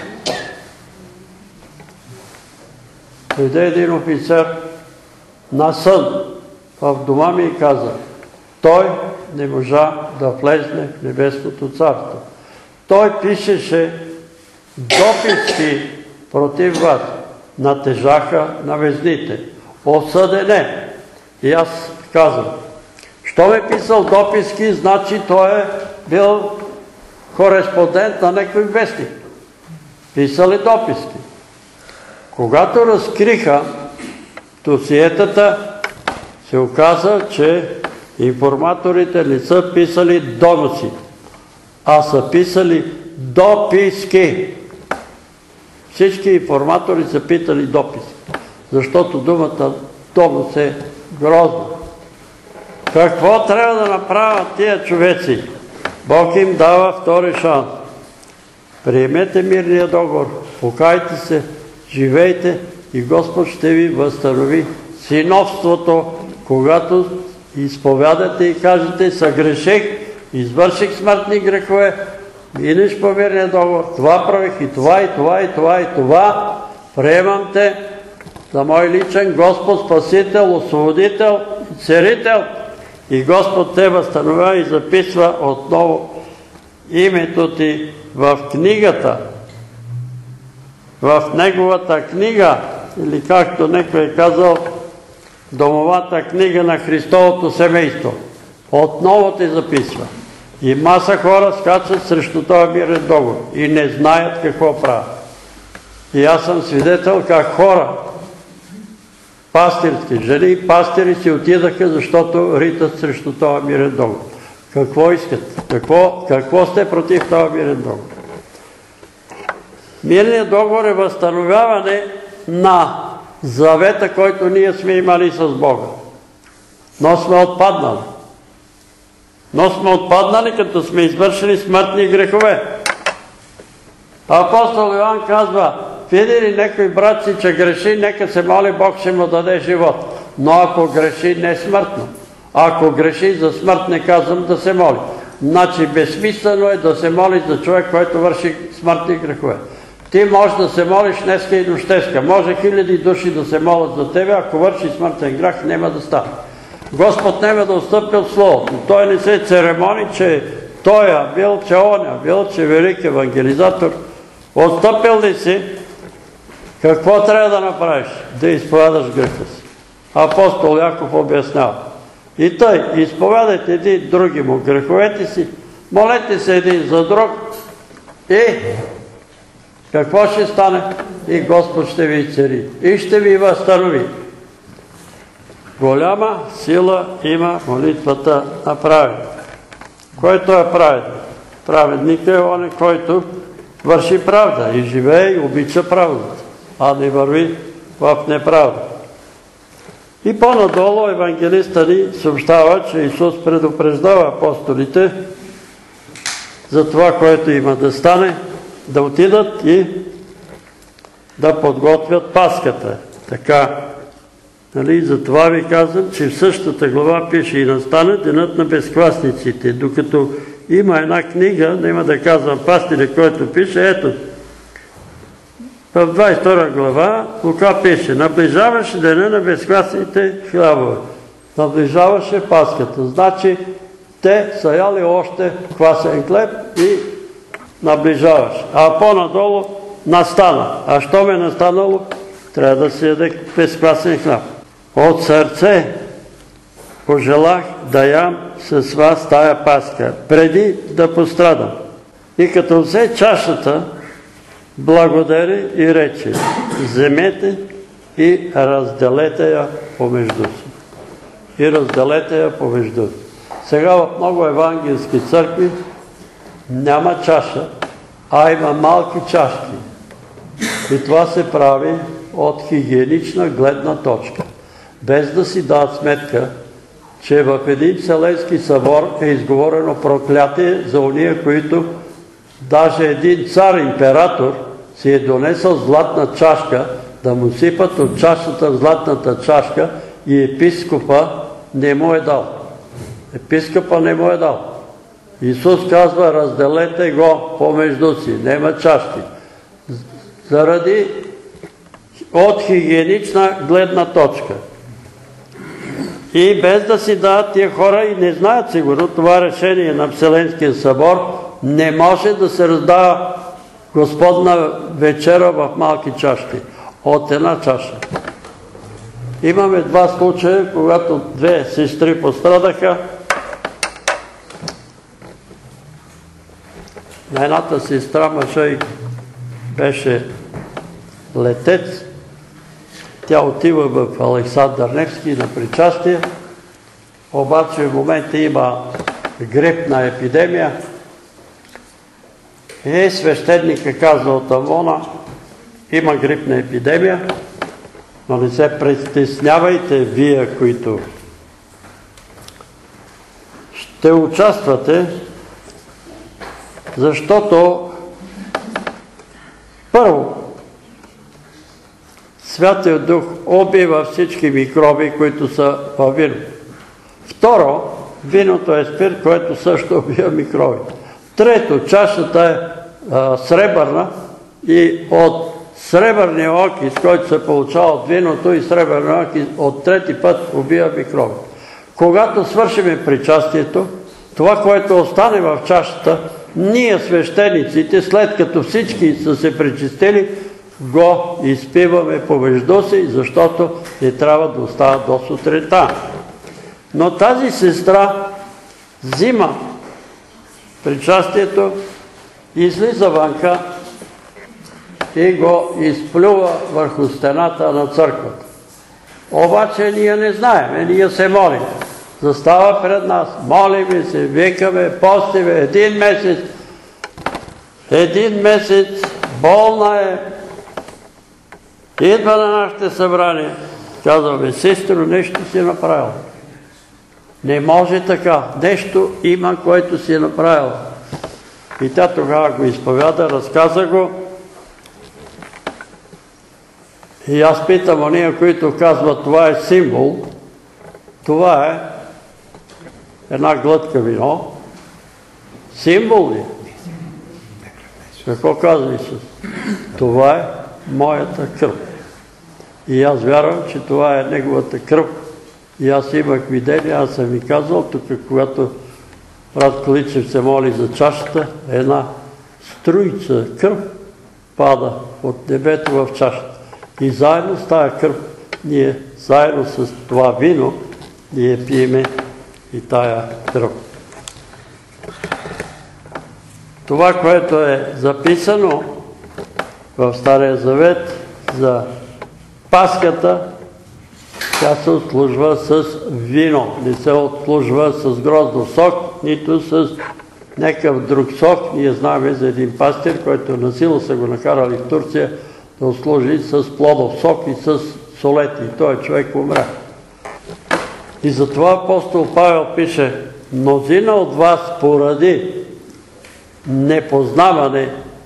Дойде един офицер на сън в дома ми и каза, той не можа да влезне в Небесното царство. Той пишеше дописки против вас, натежаха на везните. Осъден е. И аз казвам, що е писал дописки, значи той е бил кореспондент на някой вестник. Писали дописки. Когато разкриха досиетата, се оказа, че информаторите не са писали доноси, а са писали дописки. Всички информатори са питали дописки, защото думата донос е грозна. Какво трябва да направят тия човеци? Бог им дава втори шанс. Приемете мирния договор, покайте се, живейте и Господ ще ви възстанови синовството, когато изповядате и кажете, съгреших, извърших смъртни грехове, минеш по мирния договор, това правих и това, и това, и това, и това, приемам те за мой личен Господ, Спасител, Освободител и Царител. И Господ те възстановява и записва отново името ти в книгата, в неговата книга, или както някой е казал, домовата книга на Христовото семейство. Отново те записва. И маса хора скачат срещу този мирен договор и не знаят какво правят. И аз съм свидетел как хора, пастирски жени и пастири си отидаха, защото ритат срещу този мирен договор. Какво искат? Какво сте против този мирен договор? Мирният договор е възстановяване на завета, който ние сме имали с Бога. Но сме отпаднали. Като сме извършили смъртни грехове. Апостол Йоан казва, види ли някой брат си, че греши, нека се моли, Бог ще му даде живот. Но ако греши, не смъртно. Ако греши за смърт, не казвам да се моли. Значи безсмислено е да се моли за човек, който върши смъртни грехове. Ти можеш да се молиш днеска и нощеска. Може хиляди души да се молят за тебе, ако върши смъртен грях, няма да стане. Господ няма да отстъпи от Словото. Той не се церемони, че той бил, че оня бил, че велик евангелизатор. Отстъпил ли си? Какво трябва да направиш? Да изповядаш греха си. Апостол Яков обяснява. И тъй, изповядайте един други му греховете си, молете се един за друг и какво ще стане? И Господ ще ви цари и ще ви възстанови. Голяма сила има молитвата на праведник. Който е праведник? Праведник е он, който върши правда и живее и обича правдата, а не върви в неправда. И по-надолу евангелиста ни съобщава, че Исус предупреждава апостолите за това, което има да стане, да отидат и да подготвят Паската. Така, затова ви казвам, че в същата глава пише и настане денят на безквасниците. Докато има една книга, няма да казвам пастире, който пише, ето, В 22 глава Лука пише: наближаваше деня на безквасните хлябове. Наближаваше Пасхата. Значи те са яли още квасен хлеб и наближаваше. А по-надолу настана. А що ме настанало? Трябва да се яде безквасен хляб. От сърце пожелах да ям с вас тая Пасха, преди да пострадам. И като взе чашата, благодари и рече: вземете и разделете я помежду си. И разделете я помежду си. Сега в много евангелски църкви няма чаша, а има малки чашки. И това се прави от хигиенична гледна точка. Без да си дадат сметка, че в един Вселенски събор е изговорено проклятие за уния, които даже един цар, император, си е донесъл златна чашка, да му сипат от чашата в златната чашка и епископа не му е дал. Епископа не му е дал. Исус казва: разделете го помежду си, нема чашки. Заради от хигиенична гледна точка. И без да си дадат тия хора и не знаят сигурно това решение на Вселенския събор, не може да се раздава Господна вечера в малки чашки. От една чаша. Имаме два случая, когато две сестри пострадаха. На едната сестра мъжът беше летец. Тя отива в Александър Невски на причастие, обаче в момента има грипна епидемия. Свещеника казва от Амона: има грипна епидемия, но не се притеснявайте вие, които ще участвате, защото първо, Святият Дух убива всички микроби, които са във вино. Второ, виното е спирт, което също убива микроби. Трето, чашата е сребърна и от сребърния окис, който се получава от виното, и сребърния окис от трети път убива микроби. Когато свършиме причастието, това, което остане в чашата, ние свещениците, след като всички са се причистили, го изпиваме помежду си, защото не трябва да остава до сутринта. Но тази сестра взима причастието, излиза вънка и го изплюва върху стената на църквата. Обаче ние не знаем, ние се молим. Застава пред нас, молиме се, викаме, постиме един месец, болна е, идва на нашите събрания, казваме: сестро, нещо си е направила. Не може така, нещо има, което си е направила. И тя тогава го изповяда, разказа го. И аз питам ония, които казват: това е символ, това е една глътка вино. Символ ли? Какво казва Исус? Това е моята кръв. И аз вярвам, че това е неговата кръв. И аз имах видение, аз съм ви казал, тук когато брат Количев се моли за чашата, една струица кръв пада от небето в чашата. И заедно с тая кръв, ние заедно с това вино, ние пиеме и тая кръв. Това, което е записано в Стария Завет за Пасхата, тя се отслужва с вино, не се отслужва с гроздов сок, нито с някакъв друг сок. Ние знаем за един пастир, който насила са го накарали в Турция да отслужи с плодов сок и с солети. И той човек умря. И затова апостол Павел пише: мнозина от вас поради непознаване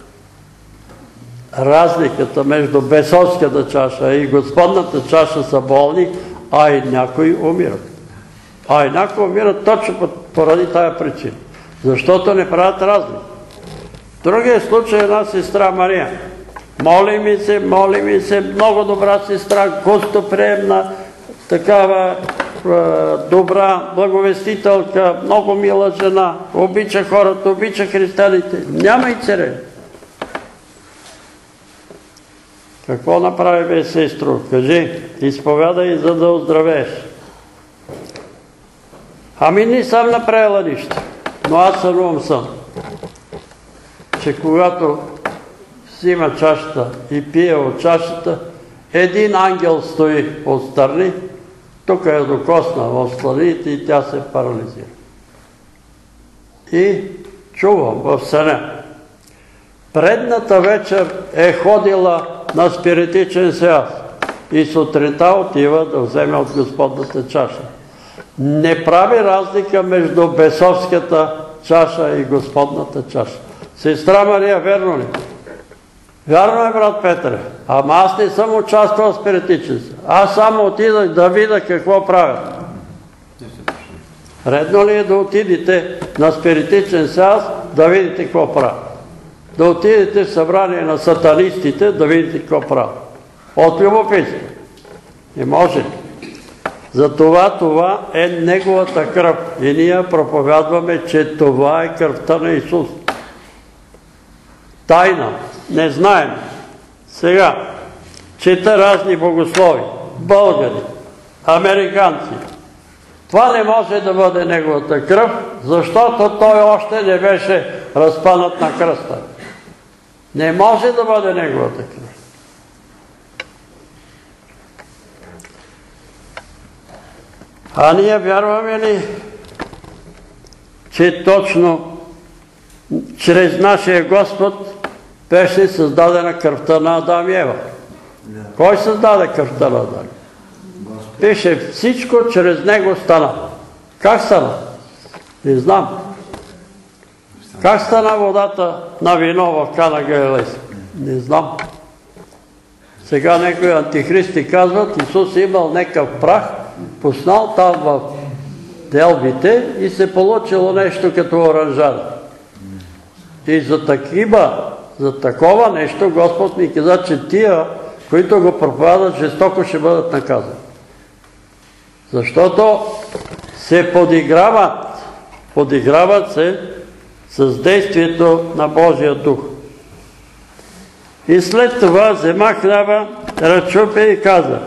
разликата между бесовската чаша и Господната чаша са болни, а и някои умират. А и някои умират точно поради тая причина. Защото не правят разлика. Другия случай е една сестра Мария. Моли ми се, много добра сестра, гостоприемна, такава добра благовестителка, много мила жена, обича хората, обича християните. Няма и царе. Какво направи бе, сестро? Кажи, изповядай, за да оздравееш. Ами не съм направила нищо, но аз сънувам, че когато взима чашата и пие от чашата, един ангел стои отстрани, тук я докосна в сланите и тя се парализира. И чувам в съня. Предната вечер е ходила на спиритичен сеанс и сутринта отива да вземе от Господната чаша. Не прави разлика между бесовската чаша и Господната чаша. Сестра Мария, верно ли? Вярно е, брат Петре. Ама аз не съм участвал в спиритичен сеанс. Аз само отидах да видя какво правят. Редно ли е да отидете на спиритичен сеанс да видите какво правят? Да отидете в събрание на сатанистите да видите какво правят. От любопитство. Не може. Затова това е неговата кръв. И ние проповядваме, че това е кръвта на Исус. Тайна. Не знаем. Сега, чета разни богослови. Българи, американци. Това не може да бъде неговата кръв, защото той още не беше разпънат на кръста. Не може да бъде неговата кръв. А ние вярваме ли, че точно чрез нашия Господ беше създадена кръвта на Адам и Ева? Кой създаде кръвта на Адам? Пише, всичко чрез него стана. Как стана? Не знам. Как стана водата на вино в Кана Галилейска? Не знам. Сега някои антихристи казват, Исус имал някакъв прах, пуснал там в делбите и се получило нещо като оранжада. И за такова нещо Господ ми каза, че тия, които го проповядат, жестоко ще бъдат наказани. Защото се подиграват се с действието на Божия дух. И след това взема хляба, разчупи и каза: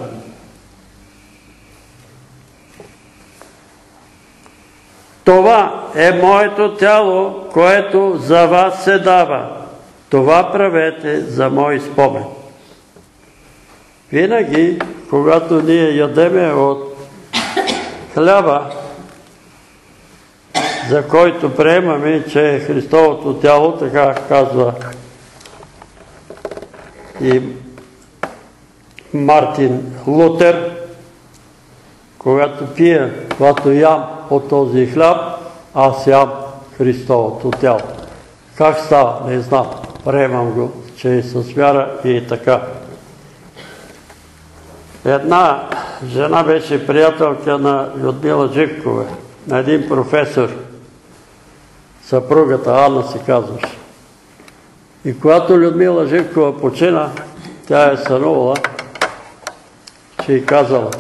това е моето тяло, което за вас се дава. Това правете за мой спомен. Винаги, когато ние ядеме от хляба, за който приемаме, че е Христовото тяло, така казва и Мартин Лутер, когато пия, когато ям от този хляб, аз ям Христовото тяло. Как става? Не знам. Приемам го, че е с вяра и така. Една жена беше приятелка на Людмила Живкова, на един професор. Съпругата Анна се казваше. И когато Людмила Живкова почина, тя е сънувала, че й казала: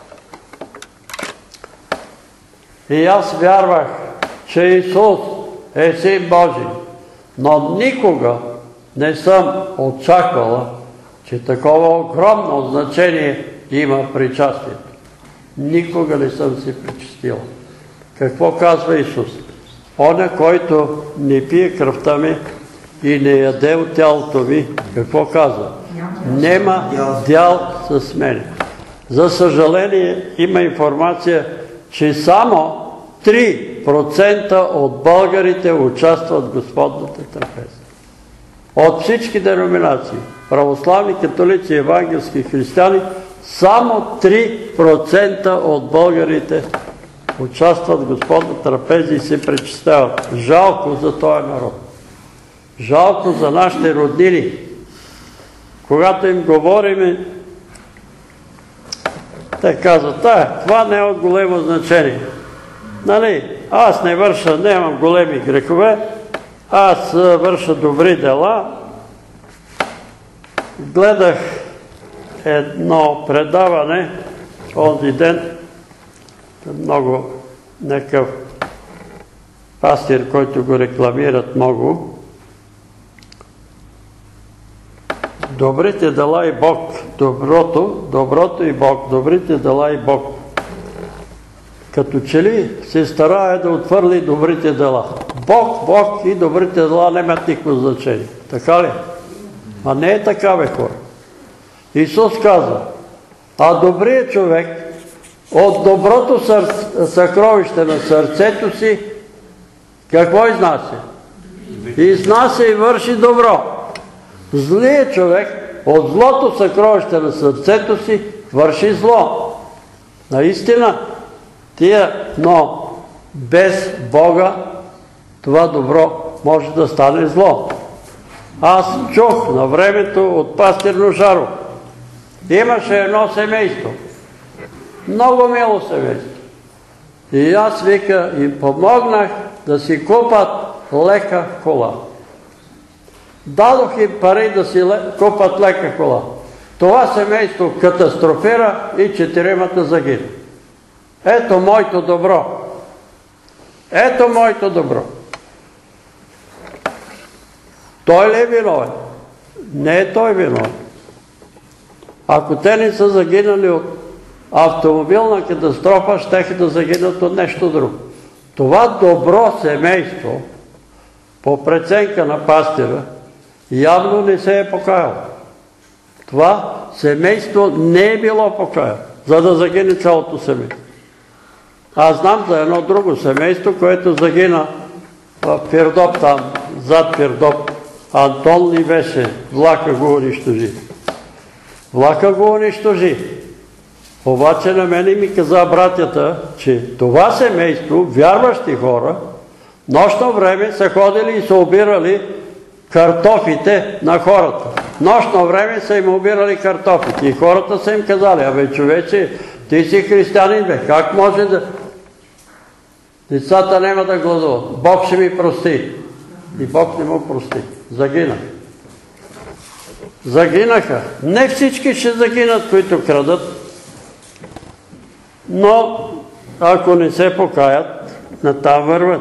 и аз вярвах, че Исус е Син Божий, но никога не съм очаквала, че такова огромно значение има причастието. Никога не съм се причастила. Какво казва Исус? Оня, който не пие кръвта ми и не яде от тялото ми, какво казва? Нема дял с мене. За съжаление, има информация, че само 3% от българите участват в Господната трапеза. От всички деноминации, православни, католици, евангелски, християни, само 3% от българите участват в Господната трапеза и се причисляват. Жалко за този народ. Жалко за нашите роднини. Когато им говорим, те казват: това не е от големо значение. Нали, аз не върша, нямам големи грехове, аз върша добри дела. Гледах едно предаване онзи ден, много някакъв пастир, който го рекламират много. Добрите дела и Бог, доброто и Бог, добрите дела и Бог. Като че ли се старае да отвърли добрите дела. Бог и добрите дела нямат никакво значение. Така ли? А не е така, бе, хора. Исус казва, а добрият човек от доброто съкровище на сърцето си какво изнася? Изнася и върши добро. Злият човек от злото съкровище на сърцето си върши зло. Наистина, но без Бога това добро може да стане зло. Аз чух на времето от пастир Ножаров. Имаше едно семейство. Много мило семейство. И аз, вика, им помогнах да си купат лека кола. Дадох им пари да си купат лека кола. Това семейство катастрофира и 4-мата загина. Ето моето добро. Ето моето добро. Той ли е виновен? Не е той виновен. Ако те не са загинали от автомобилна катастрофа, щеха да загинат от нещо друго. Това добро семейство, по преценка на пастира, явно не се е покаяло. Това семейство не е било покаяло, за да загине цялото семейство. Аз знам за едно друго семейство, което загина в Пирдоп, там, зад Пирдоп. Антон ли беше? Влака го унищожи. Влака го унищожи. Обаче на мене ми каза братята, че това семейство, вярващи хора, нощно време са ходили и са обирали картофите на хората. Нощно време са им обирали картофите. И хората са им казали, абе човече, ти си християнин, бе, как може да... Децата няма да гладуват. Бог ще ми прости. И Бог не му прости. Загина. Загинаха. Не всички ще загинат, които крадат, но ако не се покаят, натам върват.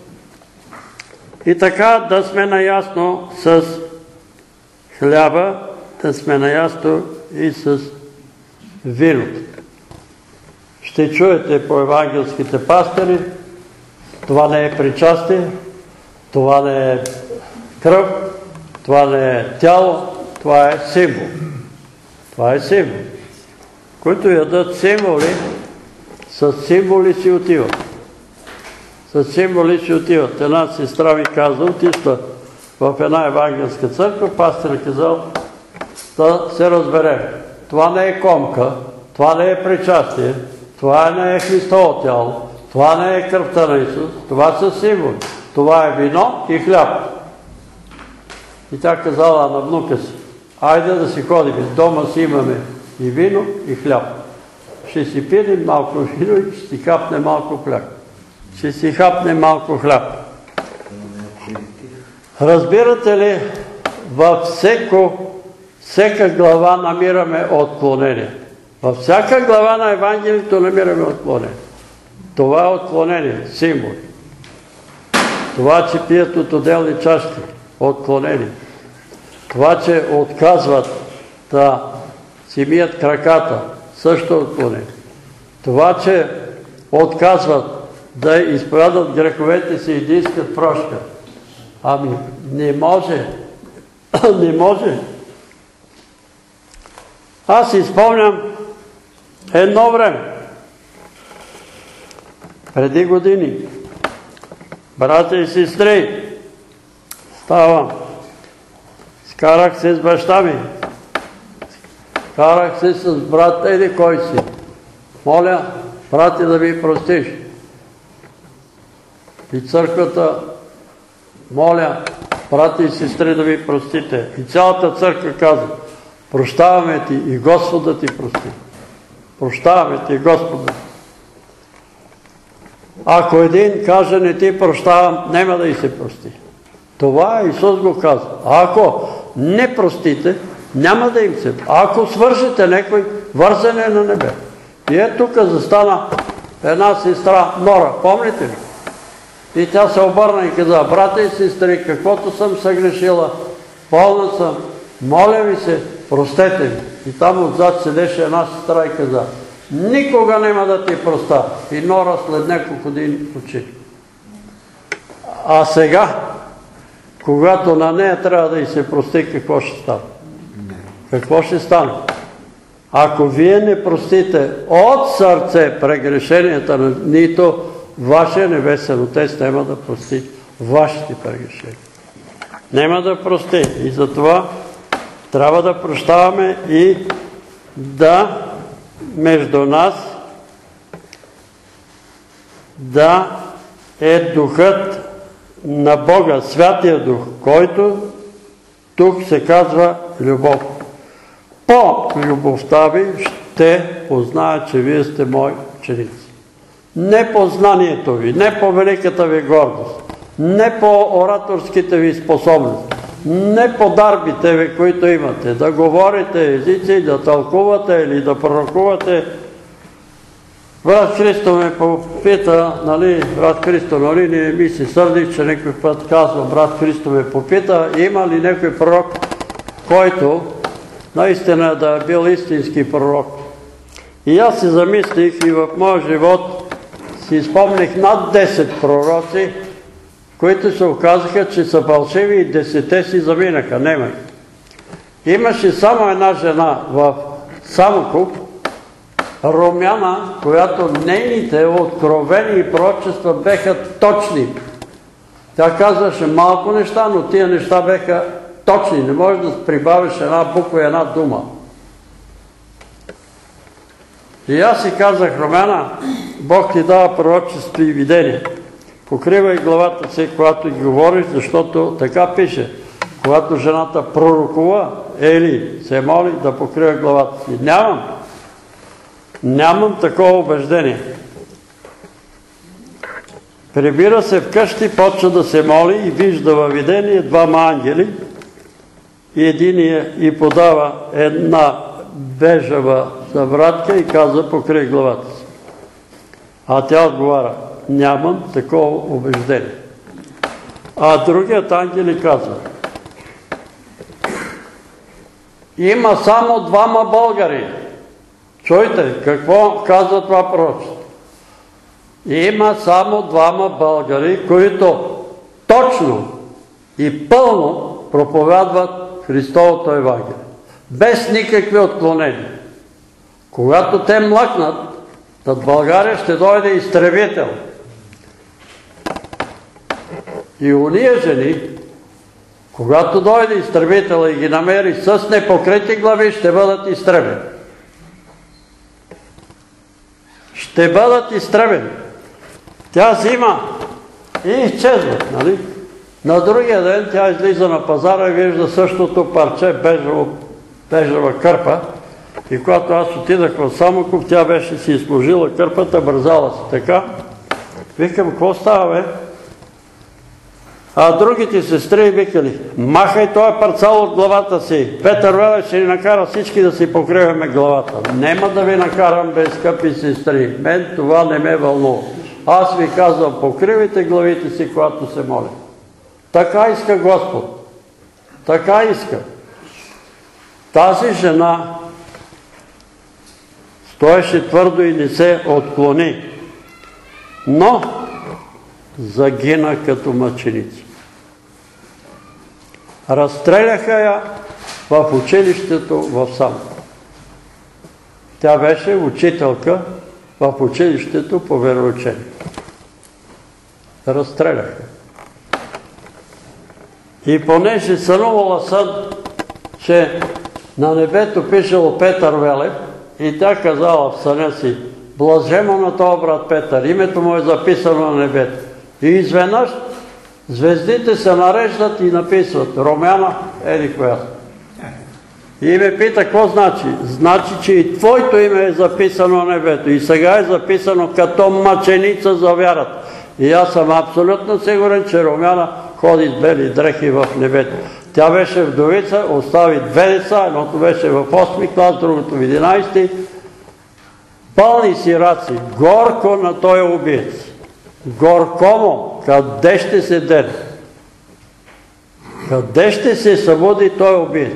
И така да сме наясно с хляба, да сме наясно и с виното. Ще чуете по евангелските пастири, това не е причастие, това не е кръв, това не е тяло, това е символ. Това е символ. Които ядат символи, с символи си отиват. С символи си отиват. Една сестра ми каза, отишла в една евангелска църква, пастир казал, да се разбере. Това не е комка, това не е причастие, това не е Христово тяло, това не е кръвта на Исус, това са символи. Това е вино и хляб. И тя казала на внука си, айде да си ходим, дома си имаме и вино и хляб. Ще си пием малко вино и ще си хапне малко хляб. Ще си хапне малко хляб. Разбирате ли, във всяка глава намираме отклонение. Във всяка глава на Евангелието намираме отклонение. Това е отклонение, символ. Това, че пият от отделни чашки, отклонение. Това, че отказват да си мият краката, също отклонение. Това, че отказват да изповядат греховете си и да искат прошка. Ами, не може. Не може. Аз си спомням едно време, преди години, братя и сестри, ставам, скарах се с баща ми, скарах се с брат еди кой си. Моля, брате, да ми простиш. И църквата, моля, брати и сестри, да ми простите. И цялата църква казва, прощаваме ти и Господ да ти прости. Прощаваме ти и Господ да ти. Ако един каже, не ти прощавам, няма да и се прости. Това Исус го казва. А ако не простите, Няма да им се... Ако свършите някой, вързане на небе. И тук застана една сестра Нора, помните ли? И тя се обърна и каза: брата и сестри, каквото съм съгрешила, пълна съм, моля ви се, простете ми. И там отзад седеше една сестра и каза: никога няма да ти проста. И Нора след няколко дни учи. А сега, когато на нея трябва да й се прости, какво ще стане? Какво ще стане? Ако вие не простите от сърце прегрешенията, нито вашия небесен Отец няма да прости вашите прегрешения. Няма да прости. И затова трябва да прощаваме и да между нас да е духът на Бога, Святия Дух, който тук се казва любов. По любовта ви ще позная, че вие сте мои ученици. Не по знанието ви, не по великата ви гордост, не по ораторските ви способности, не по дарбите ви, които имате, да говорите езици, да тълкувате или да пророкувате. Брат Христо ме попита, брат Христо, не ми се сърди, че някой път казва, брат Христо ме попита, има ли някой пророк, който наистина да е бил истински пророк. И аз си замислих и в моя живот си спомних над 10 пророци, които се оказаха, че са фалшиви и 10 си заминаха. Нема. Имаше само една жена в Самоков, Румяна, която нейните откровени и пророчества беха точни. Тя казваше малко неща, но тия неща беха точни. Не можеш да прибавиш една буква и една дума. И аз си казах: Румяна, Бог ти дава пророчество и видение. Покривай главата си, когато ги говориш, защото така пише. Когато жената пророкува, Ели се моли да покрива главата си. Нямам такова убеждение. Прибира се вкъщи, почва да се моли и вижда във видение двама ангели и единия и подава една бежава завратка и казва: покрий главата си. А тя отговаря: нямам такова убеждение. А другият ангел казва: има само двама българи. Чуйте, какво казва това пророчество? Има само двама българи, които точно и пълно проповядват Христовото Евангелие. Без никакви отклонения. Когато те млъкнат, над България ще дойде изтребител. И уния жени, когато дойде изтребител и ги намери с непокрити глави, ще бъдат изтребени. Ще бъдат изтребени. Тя взима и изчезва, нали? На другия ден тя излиза на пазара и вижда същото парче бежава кърпа. И когато аз отидах в Самоков, тя беше си изложила кърпата, бързала си така. Викам: какво става, бе? А другите сестри викали: махай този парцал от главата си. Петър Велев ще ни накара всички да си покриваме главата. Нема да ви накарам, бе, скъпи сестри. Мен това не ме вълнува. Аз ви казвам: покривайте главите си, когато се моля. Така иска Господ. Така иска. Тази жена стоеше твърдо и не се отклони. Но загина като мъченица. Разстреляха я в училището в Самоков. Тя беше учителка в училището по вероучение. Разстреляха. И понеже сънувала сън, че на небето пишело Петър Велев, и тя казала в съня си: блажено на този брат Петър, името му е записано на небето. И изведнъж звездите се нареждат и написват: Румяна, еди коя. И ме пита: какво значи? Значи, че и твоето име е записано на небето. И сега е записано като мъченица за вярата. И аз съм абсолютно сигурен, че Румяна ходи с бели дрехи в небето. Тя беше вдовица, остави 2 деца, едното беше в 8 клас, другото в 11. Пълни сираци, горко на този убиец. Горко му, къде ще се дене? Къде ще се събуди този убиец?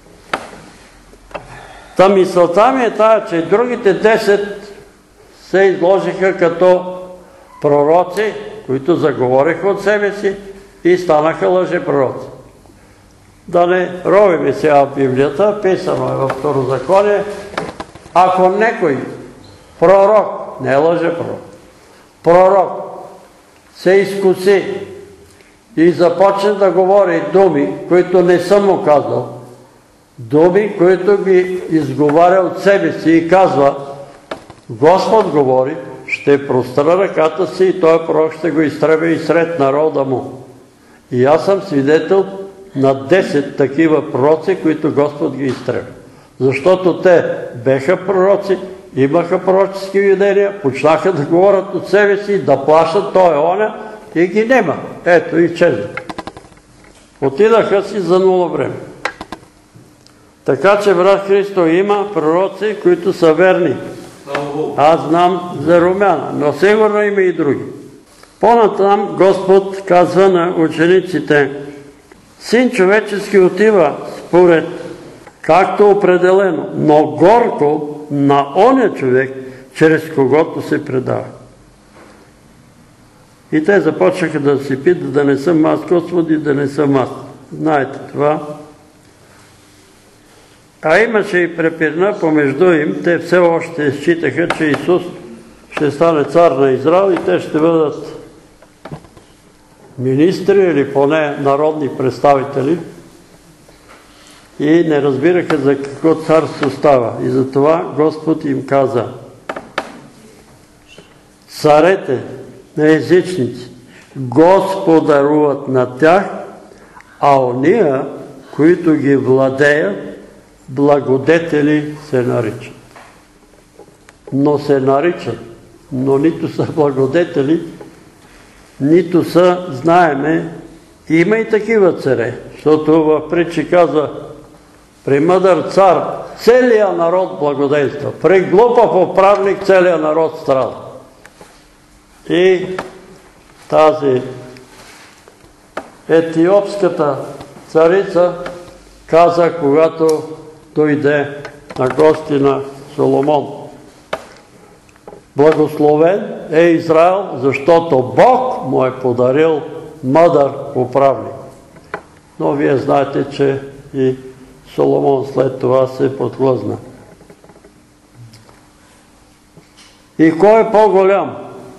Та мисълта ми е тая, че другите 10 се изложиха като пророци, които заговориха от себе си и станаха лъжепророци. Да не ровиме сега в Библията, писано е във Второзаконие, ако некой пророк, не лъжепророк, пророк се изкуси и започне да говори думи, които не съм му казал, думи, които ги изговаря от себе си и казва, Господ говори, ще простра ръката си и този пророк ще го изтреби и сред народа му. И аз съм свидетел на 10 такива пророци, които Господ ги изтреби. Защото те беха пророци, имаха пророчески видения, почнаха да говорят от себе си, да плашат той оня и ги нема. Ето и чезли. Отидаха си за нула време. Така че, брат Христо, има пророци, които са верни. Аз знам за Румяна, но сигурно има и други. По-натам Господ казва на учениците, Син човечески отива според както определено, но горко на оня човек, чрез когото се предава. И те започнаха да си питат, да не съм аз, Господи, да не съм аз. Знаете това. А имаше и препирна помежду им, те все още считаха, че Исус ще стане цар на Израел и те ще бъдат министри или поне народни представители и не разбираха за какво царство става. И затова Господ им каза, царете на езичници господаруват на тях, а ония, които ги владеят, благодетели се наричат. Но се наричат, но нито са благодетели, нито са, знаеме, има и такива царе, защото в притчи казва, при мъдър цар целият народ благоденства, при глупав управник целият народ страда. И тази етиопската царица каза, когато дойде на гости на Соломон, благословен е Израел, защото Бог му е подарил мъдър управник. Но вие знаете, че и Соломон след това се подхлъзна. И кой е по-голям?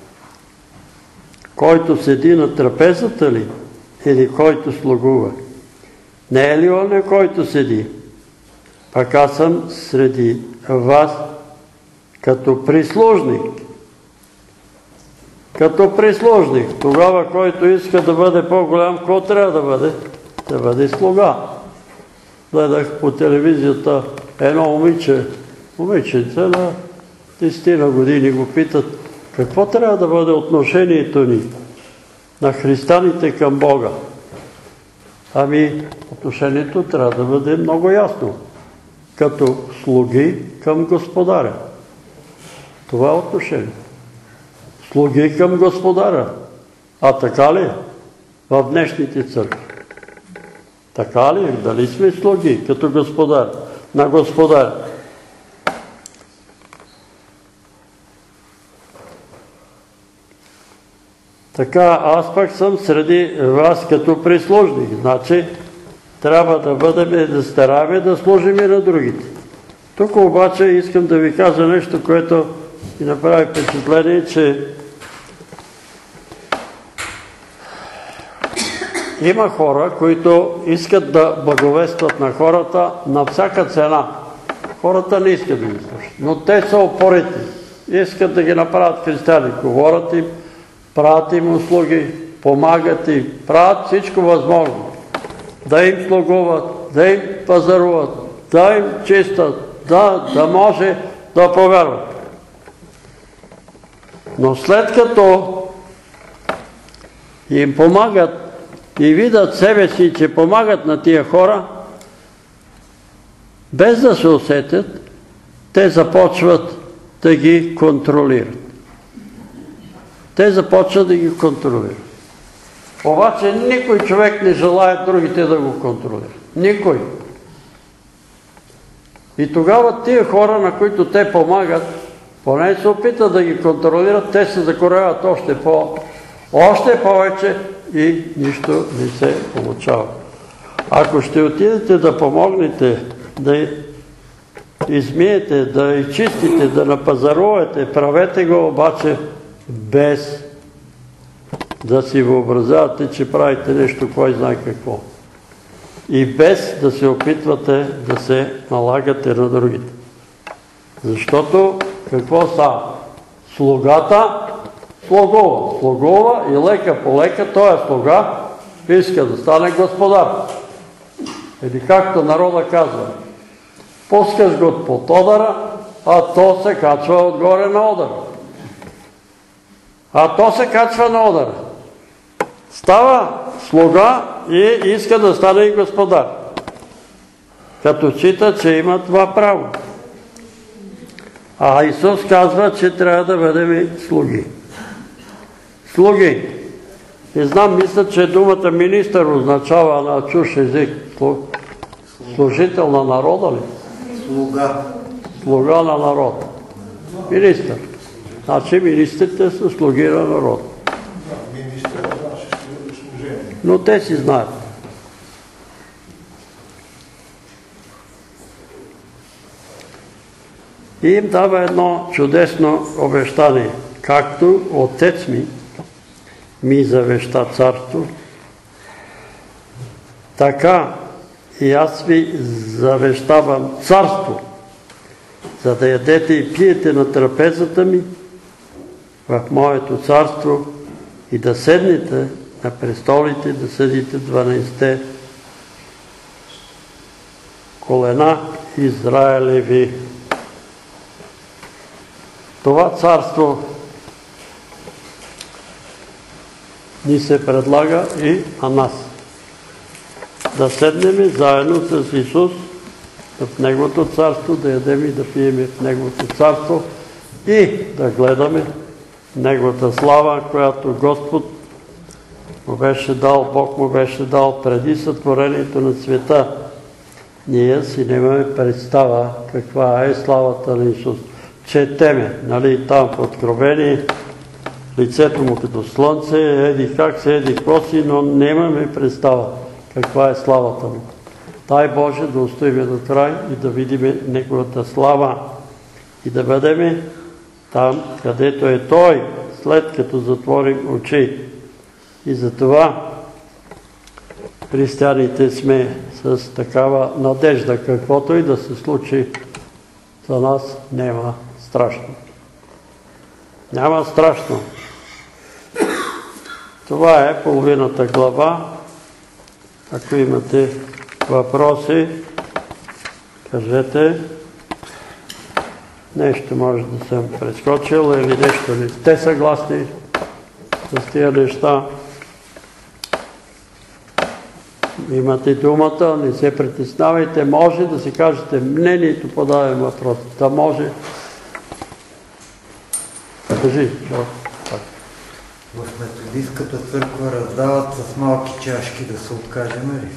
Който седи на трапезата ли? Или който слугува? Не е ли он, който седи? Пак аз съм среди вас като прислужник. Като прислужник. Тогава, който иска да бъде по-голям, какво трябва да бъде? Да бъде слуга. Гледах по телевизията едно момиченце на 10 години го питат, какво трябва да бъде отношението ни на християните към Бога? Ами, отношението трябва да бъде много ясно. Като слуги към Господаря. Това е отношение. Слуги към Господаря. А така ли в днешните църкви? Така ли? Дали сме слуги като Господар? На Господаря. Така, аз пък съм среди вас като прислужник. Значи, трябва да бъдем, да стараме да служим и на другите. Тук обаче искам да ви кажа нещо, което ми направи впечатление, че има хора, които искат да благовестват на хората на всяка цена. Хората не искат да ги слушат, но те са упорити. Искат да ги направят християни. Говорят им, правят им услуги, помагат им, правят всичко възможно. Да им слугуват, да им пазаруват, да им чистят, да може да повярват. Но след като им помагат и видят себе си, че помагат на тия хора, без да се усетят, те започват да ги контролират. Те започват да ги контролират. Обаче никой човек не желае другите да го контролират. Никой. И тогава тия хора, на които те помагат, поне се опитат да ги контролират, те се закоряват още повече и нищо не се получава. Ако ще отидете да помогнете, да измиете, да изчистите, да напазарувате, правете го обаче без да си въобразявате, че правите нещо, кой знае какво. И без да се опитвате да се налагате на другите. Защото какво става? Слугата слугува. Слугува и лека по лека той слуга иска да стане господар. Или както народа казва, пускаш го под одъра, а то се качва отгоре на одъра. На одъра. Става слуга и иска да стане и господар. Като счита, че има това право. А Исус казва, че трябва да бъдем слуги. Слуги. И знам, мисля, че думата министър означава на чуж език. Служител на народа ли? Слуга. Слуга на народа. Министър. Значи министрите са слуги на народа. Но те си знаят. И им дава едно чудесно обещание. Както Отец ми завеща царство, така и аз ви завещавам царство, за да ядете и пиете на трапезата ми в моето царство и да седнете на престолите, да съдите 12 колена Израелеви. Това царство ни се предлага и на нас. Да седнем заедно с Исус в Неговото царство, да ядем и да пием в Неговото царство и да гледаме Неговата слава, която Господ му беше дал, Бог му беше дал преди сътворението на света. Ние си нямаме представа каква е славата на Исус. Четеме, нали, там в Откровение, лицето му като слънце, еди как се, еди какво си, но нямаме представа каква е славата му. Дай Боже да устоиме до край и да видим Неговата слава и да бъдем там, където е Той, след като затворим очи. И затова християните сме с такава надежда, каквото и да се случи, за нас няма страшно. Няма страшно. Това е половината глава. Ако имате въпроси, кажете. Нещо може да съм прескочил или нещо не сте съгласни с тия неща. Имате думата, не се притеснявайте, може да си кажете мнението по даден въпрос. Да може. Кажи. В методистката църква раздават с малки чашки, да се откажем ли?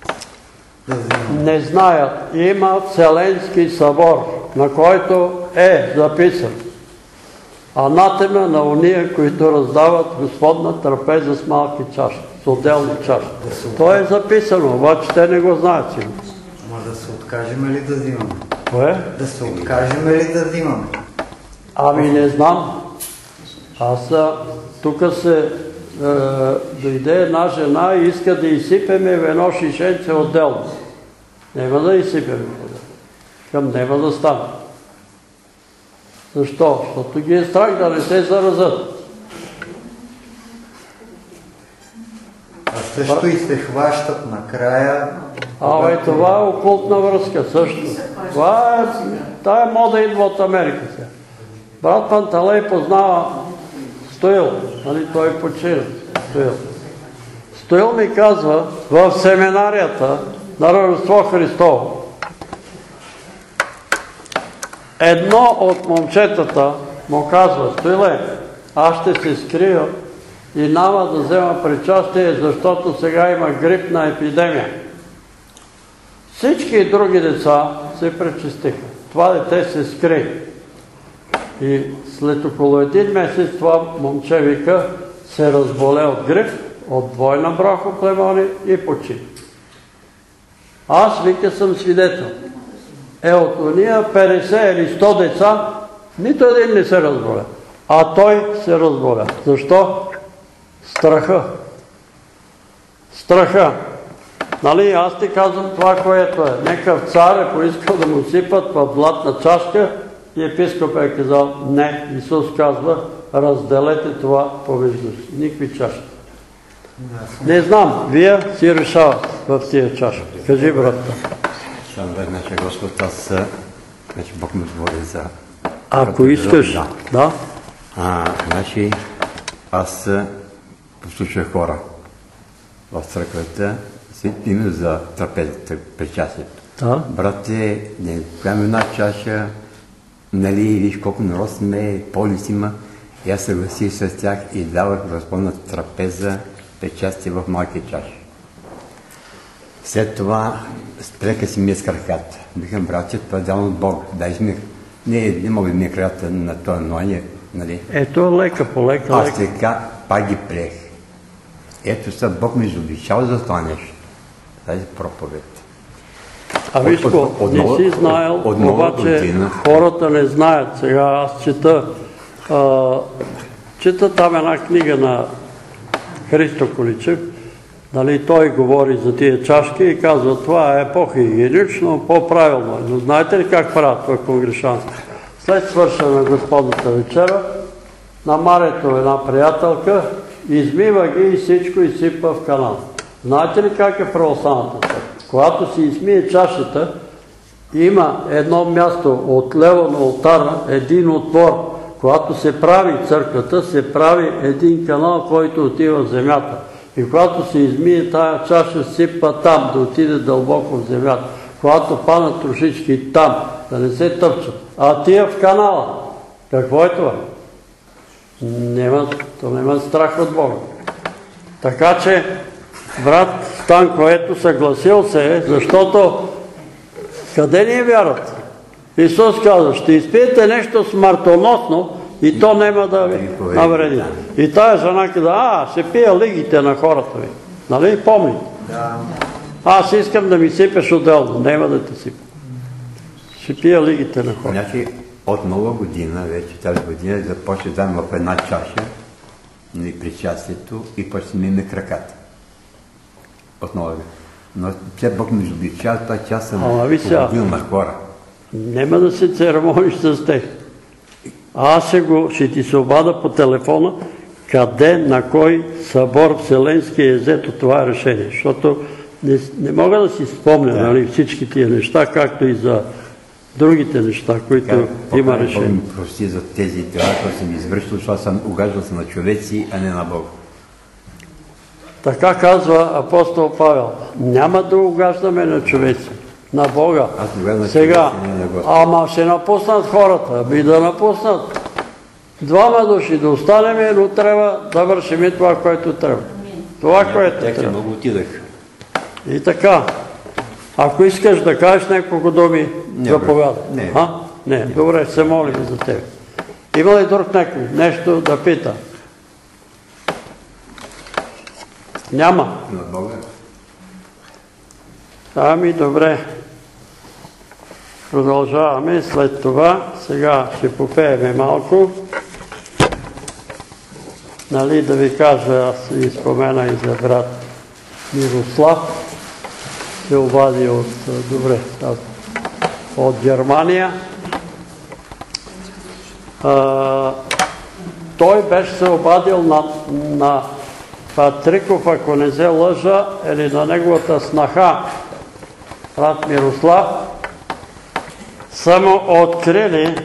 Не знаят. Има Вселенски събор, на който е записан анатема на уния, които раздават Господна трапеза с малки чаши, с отделни чаши. То е записано, обаче те не го знаят сигурно. Може да се откажем ли да взимаме? Кое? Да се откажем ли да взимаме? Ами не знам. Аз тук се дойде една жена и иска да изсипеме в едно шишенце отделно. Нема да изсипеме. Към няма да стане. Защо? Защото ги е страх да не се заразят. А също и се хващат накрая. Това е окултна връзка също. Тая мода идва от Америка сега. Брат Панталей познава Стоил, нали, той почина. Стоил ми казва в семинарията на Рождество Христово. Едно от момчетата му казва: Стоиле, аз ще се скрия и няма да взема причастие, защото сега има грипна епидемия. Всички други деца се пречистиха. Това дете се скри. И след около 1 месец това момче, вика, се разболе от грип, от двойна бронхоплевмония и почина. Аз, вика, съм свидетел. От уния 50 или 100 деца, нито един не се разболя. А той се разболя. Защо? Страха. Страха. Нали, аз ти казвам това, което е. Некъв цар е поискал да му сипат в златна чашка и епископ е казал: не. Исус казва: разделете това помежду си. Никакви чашки. Не знам, вие си решавате в тия чашки. Кажи, брата. Значи, Господ, аз, значи Бог ми говори за... Ако искаш, да. Значи, аз послушах хора в църквата, именно за трапезата, причастието. Да. Брате, не прямо една чаша, нали, виж колко народ сме, полис има. И аз съгласих с тях и давах възможна трапеза, причастие в малки чаши. След това спрека си ми с краката. Викам: братя, това е дал от Бога. Дай си ми... Не мога да ми е краката на това ноание, нали? Ето лека по лека. Аз така пак ги приех. Ето са, Бог ми изобичал за това нещо. Тази проповед. А виж какво, не си знаел, обаче хората не знаят. Сега аз чета там една книга на Христо Количев. Нали, той говори за тия чашки и казва: това е по-хигиенично, по-правилно. Но знаете ли как правят това конгрешанство? След свършена на Господната вечера, намарето една приятелка, измива ги и всичко изсипа в канал. Знаете ли как е православната църква? Когато си измие чашата, има едно място отляво на олтара, един отвор. Когато се прави църквата, се прави един канал, който отива в земята. И когато се измие тая чаша, сипа там, да отиде дълбоко в земята. Когато паднат трошички там, да не се тъпчат. А тия в канала. Какво е това? Няма страх от Бога. Така че, брат Станко, ето съгласил се, защото къде ни е вярата? Исус казва: ще изпиете нещо смъртоносно и то няма да ви навреди. И тая жена каза: ще пия лигите на хората ви. Нали? Помни? Аз искам да ми сипеш отделно. Няма да те сипа. Ще пия лигите на хората. Значи, от нова година, вече тази година, започне да дам в една чаша на причастието и почне ми краката. От нова година. Но все Бог ми изобичава, това час съм побудил на хора. Нема да се церемониш с тех. Аз ще ти се обада по телефона къде, на кой събор вселенски е взето това решение. Защото не мога да си спомня, нали, всички тия неща, както и за другите неща, които има решение. Бог ми прости за тези дела, които съм извършил, защото съм угаждал на човеци, а не на Бога. Така казва апостол Павел: няма да угаждаме на човеци, на Бога. Сега, ама ще напуснат хората, да напуснат. 2 души да останем, но трябва да вършим това, което трябва. Това, което трябва. Много отидах. И така, ако искаш да кажеш няколко думи, заповядай. Не, добре, се молим за теб. Има ли друг някой нещо да пита? Няма. На Бога. Ами, добре. Продължаваме след това. Сега ще попееме малко. Нали, да ви кажа, аз ви спомена и за брат Мирослав. Се обади от Германия. Той беше се обадил на Патриков, ако не се лъжа, или на неговата снаха, брат Мирослав, са му открили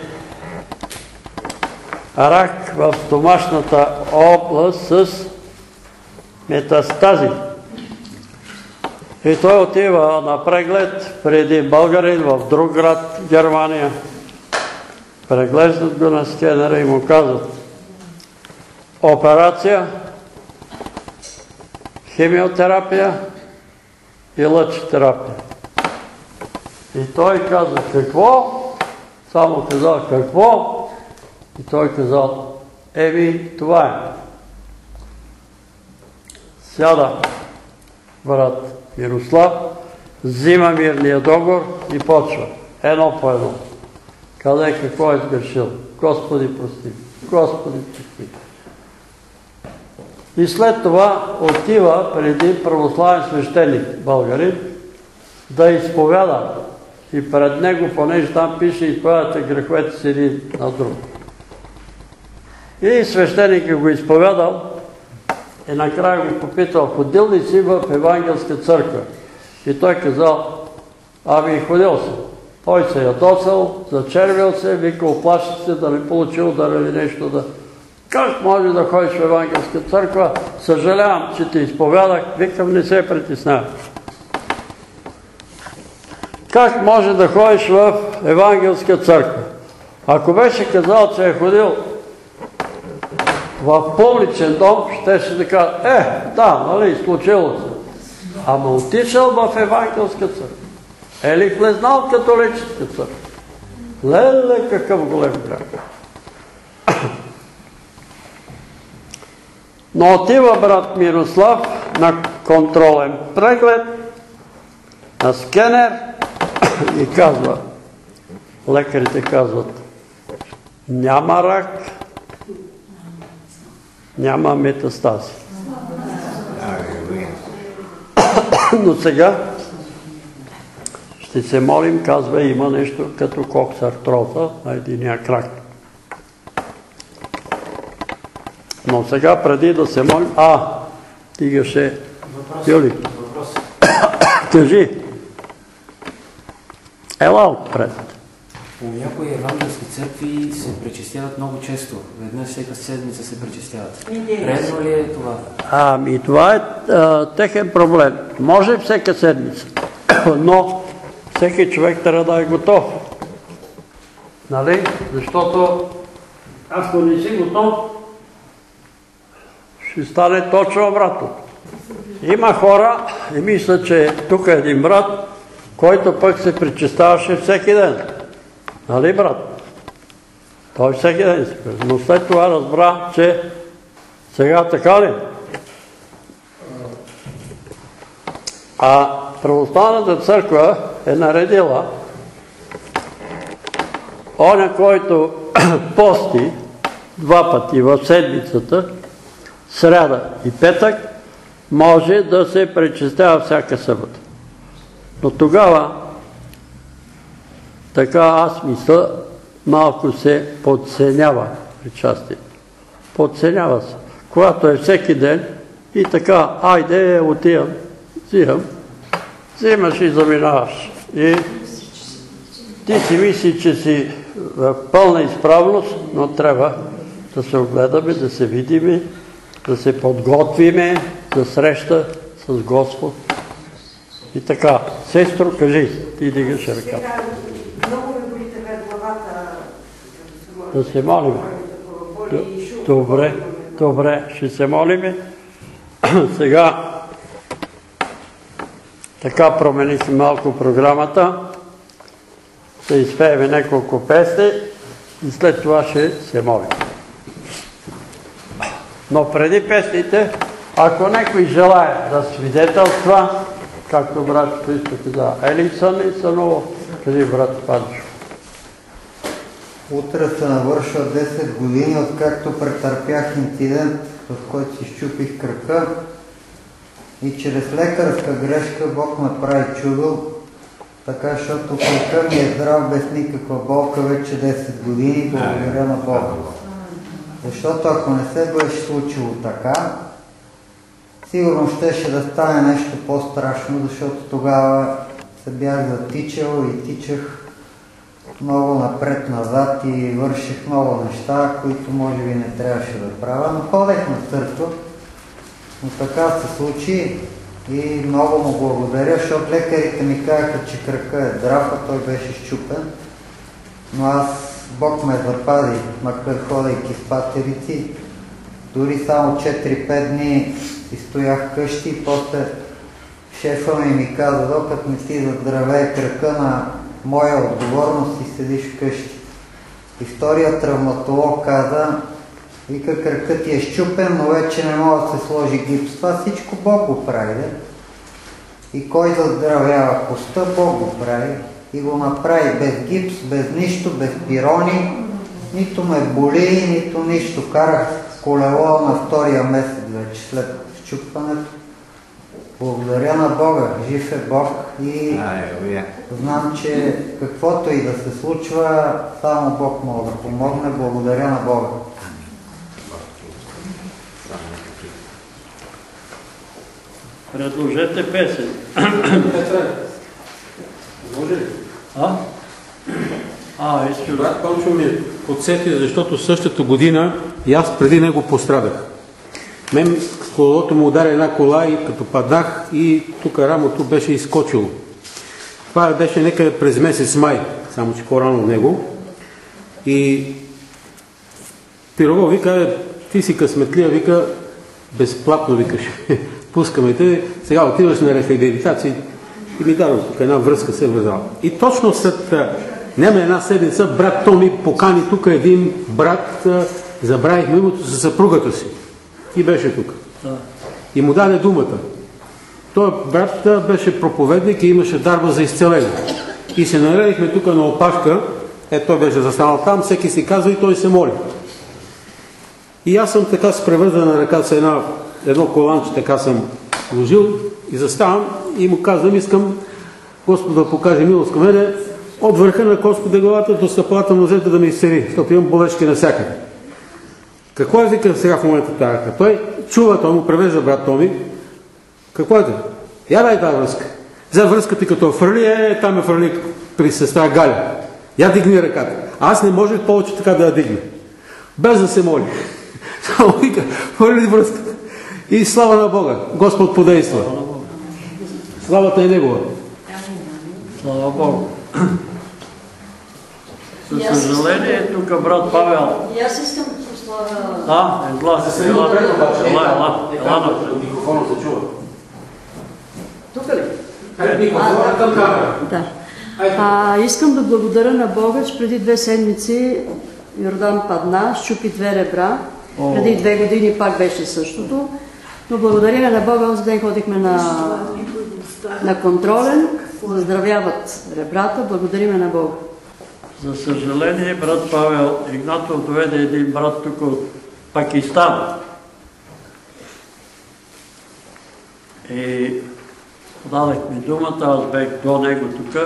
рак в стомашната област с метастази. И той отива на преглед при един българин в друг град, Германия. Преглеждат го на скенера и му казват: операция, химиотерапия и лъчетерапия. И той каза: какво? Само казал: какво? И той казал: това е. Сяда брат Мирослав, взима мирния договор и почва. Едно по едно. Каза: какво е сгрешил? Господи, прости. Господи, прости. И след това отива преди православен свещеник, българин, да изповяда. И пред него, понеже там пише: изповядате греховете си един на друг. И свещеникът го изповядал и накрая го попитал: ходил ли си в Евангелска църква? И той казал: ами ходил съм. Той се ядосал, зачервил се, вика: оплаши се да не получи удар или нещо да... Как може да ходиш в Евангелска църква? Съжалявам, че те изповядах. Викам: не се притеснявай. Как може да ходиш в Евангелска църква? Ако беше казал, че е ходил в публичен дом, щеше да кажа: да, нали, случило се. Ама отишъл в Евангелска църква. Или влезнал в католическа църква. Леле, какъв голем грях. Но отива брат Мирослав на контролен преглед, на скенер и казва, лекарите казват: няма рак, няма метастази. Но сега ще се молим, казва: има нещо като коксартроза на единия крак. Но сега, преди да се молим... Тигаше... Юли. Въпрос. Кажи. Ела отпред. По някои евангелски църкви се пречистяват много често. Веднъж всяка седмица се пречистяват. Редно ли е това? Ами това е техен проблем. Може всяка седмица, но всеки човек трябва да е готов. Нали? Защото ако не си готов, ще стане точно обратно. Има хора, и мисля, че тук е един брат, който пък се пречиставаше всеки ден. Нали, брат? Той всеки ден се пречиства. Но след това разбра, че сега така ли? А православната църква е наредила оня, който пости 2 пъти в седмицата, сряда и петък, може да се пречистява всяка събота. Но тогава, така аз мисля, малко се подценява причастието. Подценява се. Когато е всеки ден и така: айде, отивам, взимаш и заминаваш. И ти си мисли, че си в пълна изправност, но трябва да се огледаме, да се видиме, да се подготвиме за среща с Господ. И така, сестро, кажи, ти дигаш ръка. Сега много ме боли тебе главата. Да се молим. Добре, ще се молим. Сега така променихме малко програмата. Ще изпеем няколко песни и след това ще се молим. Но преди песните, ако някой желая да свидетелства, както брат Христо каза: или съново, кажи, брат Панчо. Утре се навършва 10 години, откакто претърпях инцидент, в който си щупих крака и чрез лекарска грешка Бог ме прави чудо, така, защото крака ми е здрав без никаква болка вече 10 години, благодаря на Бога. Защото ако не се беше случило така, сигурно щеше да стане нещо по-страшно, защото тогава се бях затичал и тичах много напред-назад и върших много неща, които може би не трябваше да правя, но ходех на църква. Но така се случи И много му благодаря, защото лекарите ми казаха, че крака е здрав, а той беше счупен. Но аз, Бог ме запази, макар ходейки с патерици. Дори само 4-5 дни си стоях къщи и после шефа ми каза, докато не си заздравее крака, на моя отговорност и седиш вкъщи. И вторият травматолог каза, вика, кракът ти е счупен, но вече не може да се сложи гипс. Това всичко Бог го прави. И кой заздравява коста, Бог го прави. И го направи без гипс, без нищо, без пирони. Нито ме боли, нито нищо. Карах колело на втория месец вече след счупването. Благодаря на Бога, жив е Бог и знам, че каквото и да се случва, само Бог може да помогне. Благодаря на Бога. Предложете песен. Може ли? Искам. Брат Тончо ми подсети, защото същата година и аз преди него пострадах. Мен колелото му удари една кола и като паднах и тук рамото беше изскочило. Това беше некъде през месец май, само че по-рано от него. И Пирогов вика, ти си късметлия, вика, безплатно викаш, пускаме те, сега отиваш на рехабилитация и ми дадам тук една връзка се вързала. И точно след няма една седмица, брат Томи покани тук един брат, забравихме името за съпругата си. И беше тук. И му даде думата. Той брат беше проповедник и имаше дарба за изцеление. И се наредихме тук на опашка, той беше застанал там, всеки си казва и той се моли. И аз съм така с превързана ръка с едно коланче, така съм вложил и заставам и му казвам, искам Господ да покаже милост към мене, от върха на Господа главата до стъпалата на нозете да ме изцели, защото имам болешки навсякъде. Какво е вика сега в момента тази ръка? Той чува, той му превежда брат Томи. Какво е това? Я дай тази връзка. За връзката като фърли, там е фърли при сестра Галя. Я дигни ръката. Аз не можех повече така да я дигне. Без да се моли. Само вика, фърли връзката. И слава на Бога. Господ подейства. Славата е Негова. Слава Богу. За съжаление, тук брат Павел. И аз искам да прославя... Ела. Микрофона се чува. Тук ли? Микрофона към камера. Да. Искам да благодаря на Бога, че преди 2 седмици Йордан падна, счупи 2 ребра. Преди 2 години пак беше същото. Но благодарение на Бога, онзи ден ходихме на контролен, заздравяват ребрата, благодариме на Бога. За съжаление, брат Павел Игнатов доведе един брат тук от Пакистан. И подадахме думата, аз бех до него тук.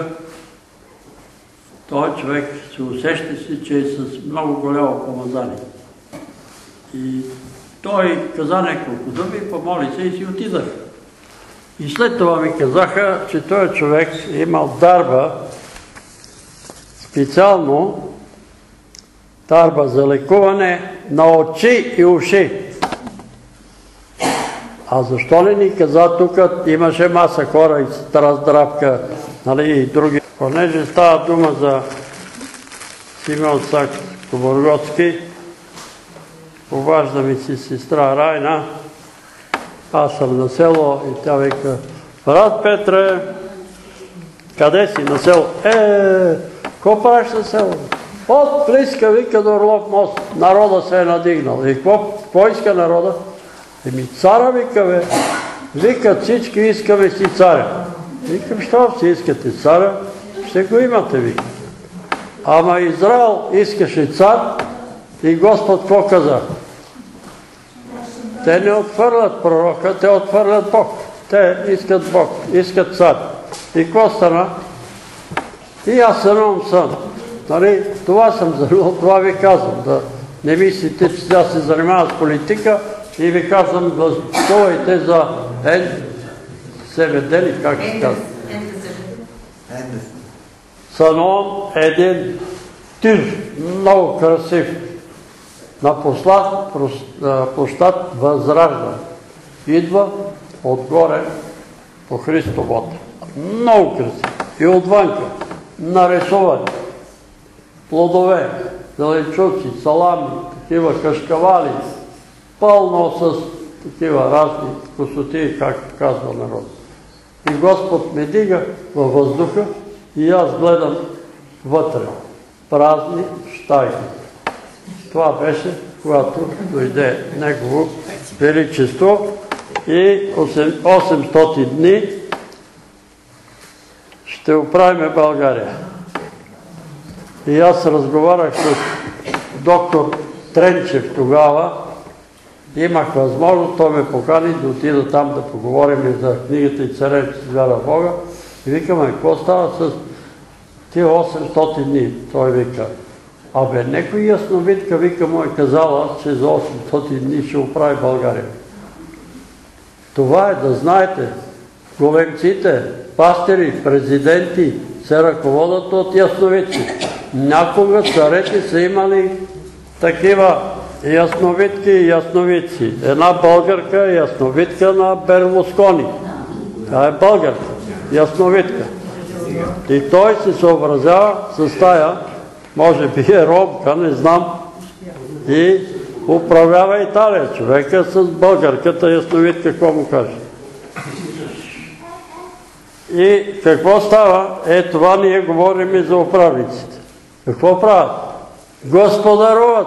Той човек се усеща си, че е с много голямо помазание. И той каза няколко думи, помоли се и си отидах. И след това ми казаха, че този човек е имал дарба, специално дарба за лекуване на очи и уши. А защо не ни каза тук, имаше маса хора и Стара Здравка, нали, и други. Понеже става дума за Симеон Сакско-Бургоцки, обажда ми си сестра Райна, аз съм на село и тя вика, брат Петре, къде си на село? Какво правиш на село? От близка, вика, до Орлов мост, народа се е надигнал. И какво иска народа? Цара, вика, бе. Викат всички, искаме си царя. Викам, що си искате царя? Ще го имате, вика. Ама Израел искаше цар и Господ какво каза? Те не отвърлят пророка, те отвърлят Бог. Те искат Бог, искат цар. И какво стана? И аз сънувам сън. Нали, това съм занул, това ви казвам. Да не мислите, че сега се занимава с политика и ви казвам да стойте за СВД, как се казва? Сънувам един тир, много красив, на площад Възраждане. Идва отгоре по Христовото. Много красиво. И отвънка нарисувани плодове, зеленчуци, салами, такива кашкавали, пълно с такива разни вкусоти, както казва народ. И Господ ме дига във въздуха и аз гледам вътре. Празни щайки. Това беше, когато дойде Негово Величество и 800 дни ще оправим България. И аз разговарях с доктор Тренчев тогава. Имах възможност, той ме покани да отида там да поговорим за книгата и царевиче с вяра в Бога. И викаме, какво става с тия 800 дни? Той вика, абе, некой ясновидка, вика, му е казала, че за 800 дни ще оправи България. Това е да знаете, големците, пастири, президенти се ръководят от ясновидци. Някога царете са имали такива ясновидки и ясновидци. Една българка е ясновидка на Берлускони. Тя е българка, ясновидка. И той се съобразява с тая, може би е ромка, не знам, и управлява Италия. Човека с българката ясновидка, какво му каже. И какво става? Това ние говорим и за управниците. Какво правят? Господаруват.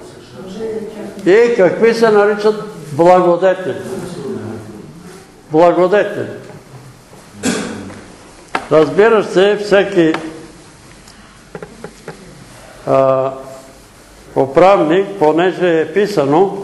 И какви се наричат благодетели? Благодетели. Разбира се, всеки управник, понеже е писано,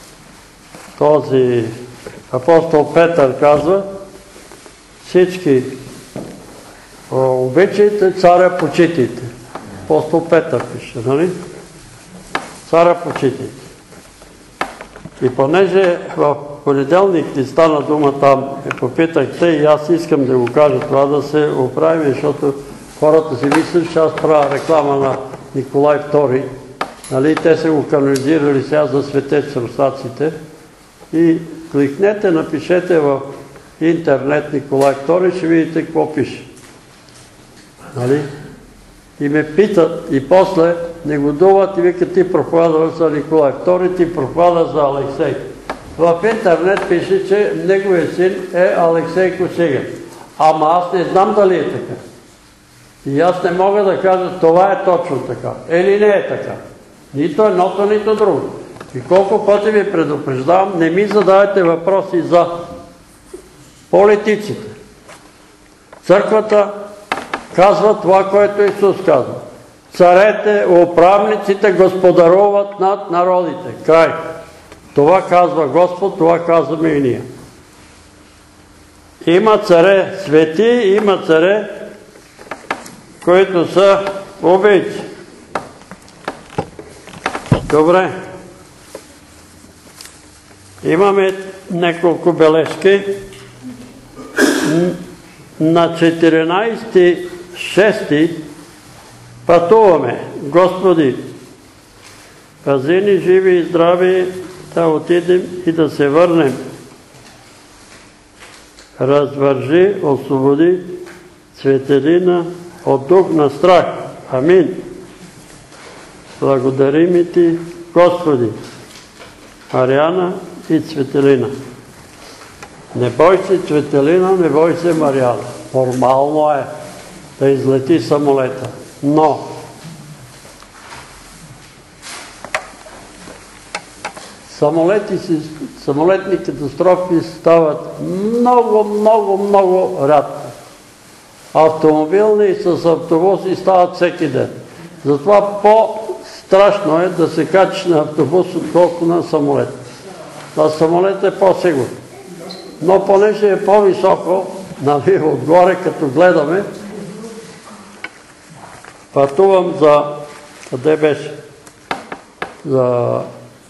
този апостол Петър казва, всички обичайте, царя почитайте. Апостол Петър пише, нали? Царя почитайте. И понеже в понеделник ти стана дума там, попитахте и аз искам да го кажа това, да се оправим, защото хората си мислят, че аз правя реклама на Николай II. Нали? Те са го канонизирали сега за светец русаците. И кликнете, напишете в интернет Николай II, ще видите какво пише. Нали? И ме питат, и после негодуват и викат, ти проповядваш за Николай II, ти проповядваш за Алексей. В интернет пише, че неговият син е Алексей Косигин. Ама аз не знам дали е така. И аз не мога да кажа, това е точно така. Или не е така. Нито едното, нито друго. И колко пъти ви предупреждавам, не ми задавайте въпроси за политиците. Църквата казва това, което Исус казва. Царете, управниците господаруват над народите. Край. Това казва Господ, това казваме и ние. Има царе свети, има царе, които са убийци. Добре. Имаме няколко бележки. На 14.6. пътуваме. Господи, пази ни живи и здрави, да отидем и да се върнем. Развържи, освободи Цветелина от дух на страх. Амин. Благодарим и ти, Господи, Мариана и Цветелина. Не бой се Цветелина, не бой се Мариана. Нормално е да излети самолета. Но самолетни катастрофи стават много рядко. Автомобилни с автобуси стават всеки ден. Затова по-страшно е да се качиш на автобус, отколко на самолет. На самолет е по-сигурно. Но понеже е по-високо, нали, отгоре като гледаме, пътувам за... Къде беше? За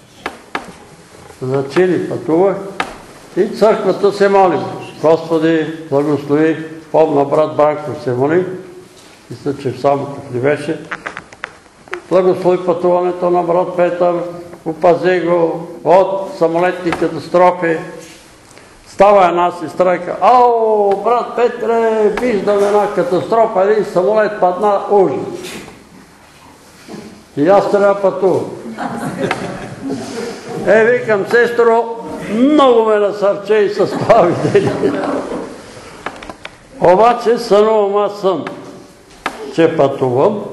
Чили пътувах и църквата се молим. Господи, благослови, помна брат Бранков се моли, мисля, че в Самоков ли беше. Благослови пътуването на брат Петър, опази го от самолетни катастрофи. Става една сестра и казва: "Ау, брат Петре, виждам една катастрофа, един самолет падна, ужас. И аз трябва да пътувам." Викам: "Сестро, много ме насърче и с това видение. Обаче сънувам аз сън, че пътувам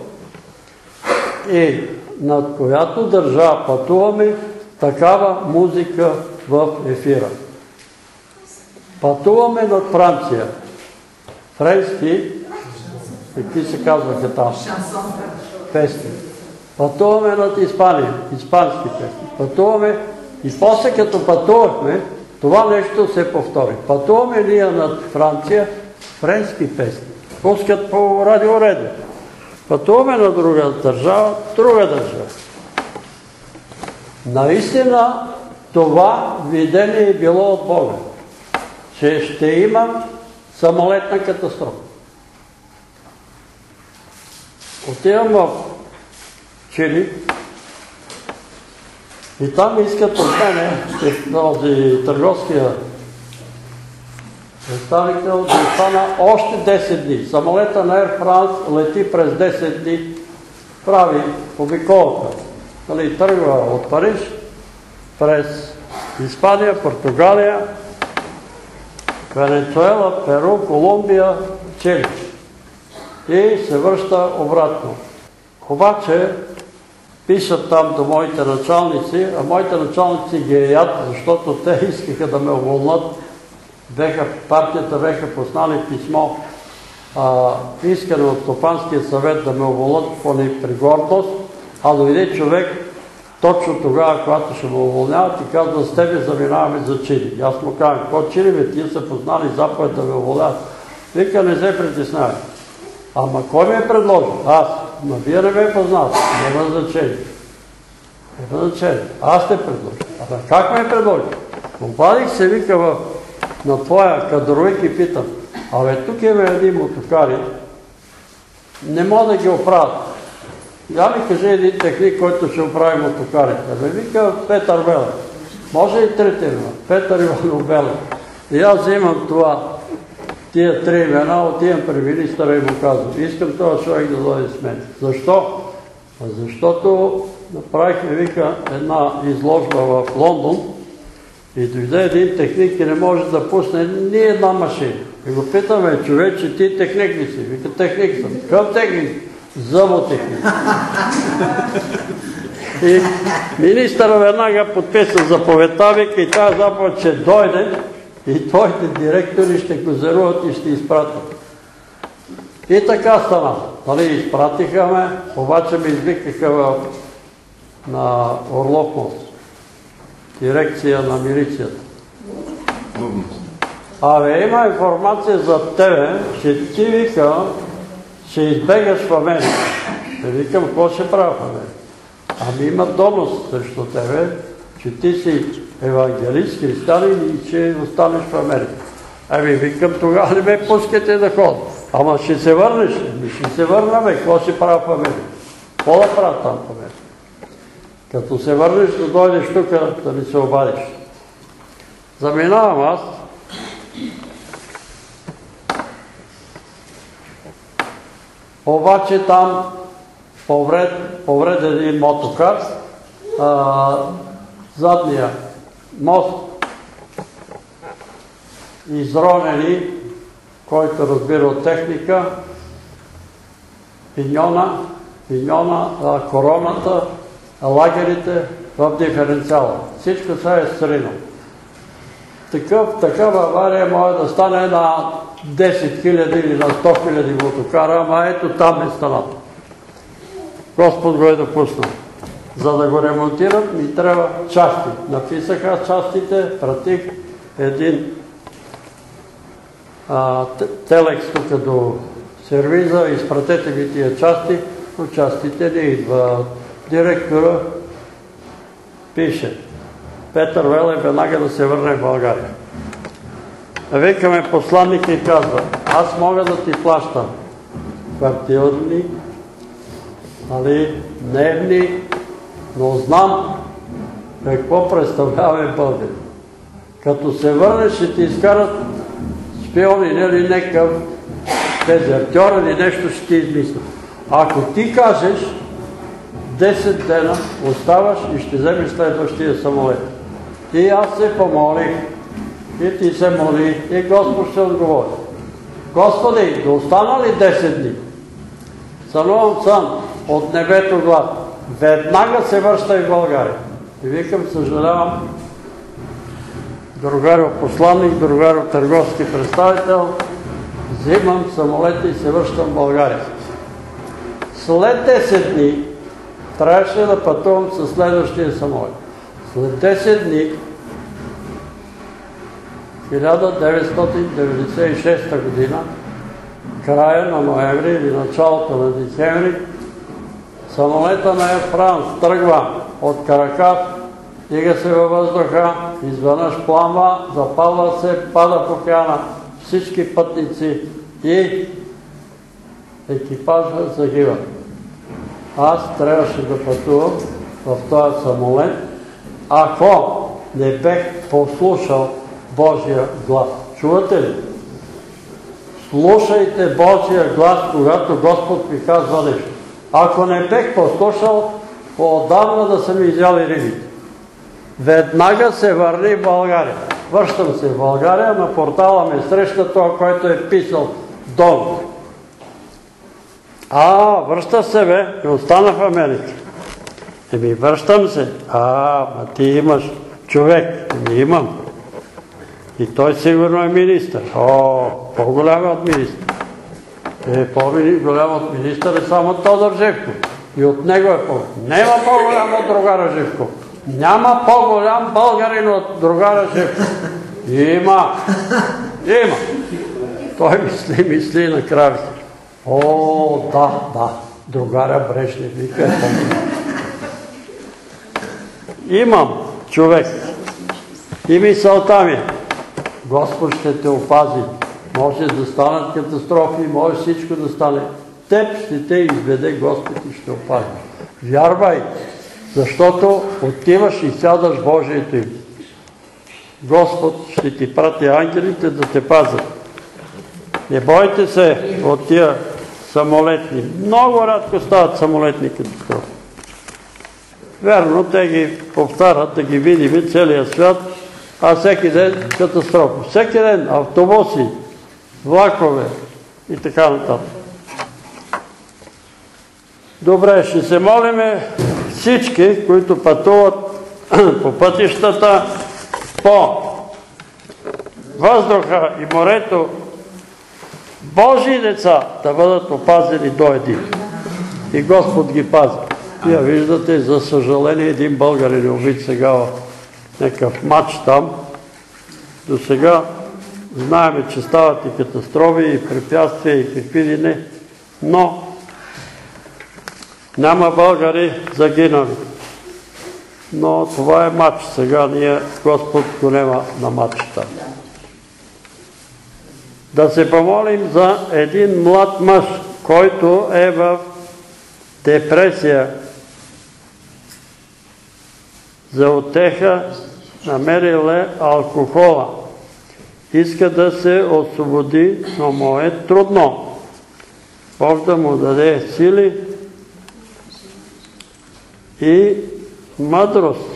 и над която държава пътуваме, такава музика в ефира. Пътуваме над Франция. Френски, какви се казваха там? Песни. Пътуваме над Испания, испански песни. Пътуваме и после като пътувахме, това нещо се повтори. Пътуваме ние над Франция, френски песни. Пускат по радиоредо. Пътуваме на друга държава, друга държава. Наистина това видение е било от Бога, че ще има самолетна катастрофа. Отивам в Чили и там искат от мене този търговския представител да остана още 10 дни. Самолета на Air France лети през 10 дни, прави обиколка. Тръгва от Париж през Испания, Португалия, Венецуела, Перу, Колумбия, Чили и се връща обратно. Обаче пишат там до моите началници, а моите началници ги яд, защото те искаха да ме уволнат. Партията беха послали писмо, искано от Стопанския съвет да ме уволнат по непригодност, а дойде човек точно тогава, когато ще ме уволняват и казва: "С тебе заминаваме за Чили." И аз му казвам: "Какво Чили, бе? Тия са познали заповед да ме уволняват." Вика: "Не се притеснявай." "Ама кой ме е предложил?" "Аз." "Ма вие не ме познавате." "Няма значение." "Няма значение. Аз те предложих." "Ама как ме е предложил?" Обадих се, вика, на твоя кадровик и питам: тук има един мотокари, не мога да ги оправят. Я ми кажи един техник, който ще оправи мотокарите." Вика: "Петър Белев." "Може и трите имена. Петър Иванов Белев." И аз взимам това, тия 3 имена, отивам при министъра и му казвам: "Искам този човек да дойде с мен." Защо? Защото направихме, вика, една изложба в Лондон и дойде един техник и не може да пусне ни една машина. И го питаме: "Човече, ти техник ли си?" Вика: "Техник съм." "Какъв техник?" "Зъботехник." И министъра веднага подписа заповедта, вика, и тази заповед ще дойде и твоите директори ще го заруват и ще изпратят. И така стана. Изпратиха ме, обаче ме извикаха на Орлов мост, дирекция на милицията. Има информация за тебе, че ти, вика, ще избегаш в Америка. Викам: "Какво ще правя в Америка?" Има донос срещу тебе, че ти си евангелист, християнин и че останеш в Америка. Викам: "Тогава не ме пускате да ходя." "Ама ще се върнеш." "Ще се върна, какво ще правя в Америка?" "Какво да правя там в Америка?" "Като се върнеш, да дойдеш тук да ми се обадиш." Заминавам аз. Обаче там повреден един мотокар, задния мост изронени, който разбира от техника, пиньона, короната, лагерите в диференциала. Всичко това е сринало. Такава авария може да стане на 10 000 или на 100 000 мотокара, ама ето там е станата. Господ го е допуснал. За да го ремонтират ми трябва части. Написах аз частите, пратих един телекс тук до сервиза: "Изпратете ми тия части", но частите не идва. Директора пише: "Петър Велев веднага да се върне в България." Викаме посланника и казва: "Аз мога да ти плащам квартирни, дневни, но знам какво представляваме българи. Като се върнеш, ще ти изкарат шпионин или някакъв дезертьор или нещо ще ти измислят. Ако ти кажеш 10 дена оставаш и ще вземеш следващия самолет. И аз се помолих, и ти се моли, и Господ ще отговори. Господи, да остана ли 10 дни? Сънувам сън от небето глас. Веднага се връщай в България. И викам, съжалявам, другаро посланник, другаро търговски представител, взимам самолета и се връщам в България. След 10 дни трябваше да пътувам със следващия самолет. След 10 дни, 1996 година, края на ноември или началото на декември, самолета на Air France тръгва от Каракас, дига се във въздуха, изведнъж пламва, запалва се, пада в океана, всички пътници и екипажа загиват. Аз трябваше да пътувам в този самолет, ако не бех послушал Божия глас. Чувате ли? Слушайте Божия глас, когато Господ ми казва нещо. Ако не бех послушал, отдавна да са ми изяли рибите. Веднага се върни в България. Връщам се в България, на портала ме среща това, който е писал Дон. Връща се бе и остана в Америка. Връщам се. Ма ти имаш човек. Имам. И той сигурно е министър. По-голям от министър. По-голям от министър е само Тодор Живков. И от него е по-голям. Няма по-голям от другара Живков. Няма по-голям българин от другара Живков. Има. Той мисли и накрая. Да. Другаря Брежнев вика е по-голям. Имам човек. И мисълта ми. Господ ще те опази. Може да станат катастрофи, може всичко да стане. Теб ще те изведе Господ и ще опази. Вярвай, защото отиваш и сядаш в Божието име. Господ ще ти прати ангелите да те пазят. Не бойте се от тия самолетни. Много рядко стават самолетни катастрофи. Верно, те ги повтарят, да ги видим целия свят, а всеки ден катастрофа. Всеки ден автобуси, влакове и така нататък. Добре, ще се молиме всички, които пътуват по пътищата, по въздуха и морето, Божии деца да бъдат опазени до един. И Господ ги пази. Вие виждате, за съжаление, един българин е убит сега в някакъв матч там. До сега знаем, че стават и катастрофи, и препятствия, и какви ли не, но няма българи загинали. Но това е матч. Сега ние Господ го няма на матчата. Да се помолим за един млад мъж, който е в депресия, за утеха намерил е алкохола. Иска да се освободи, но му е трудно. Бог да му даде сили и мъдрост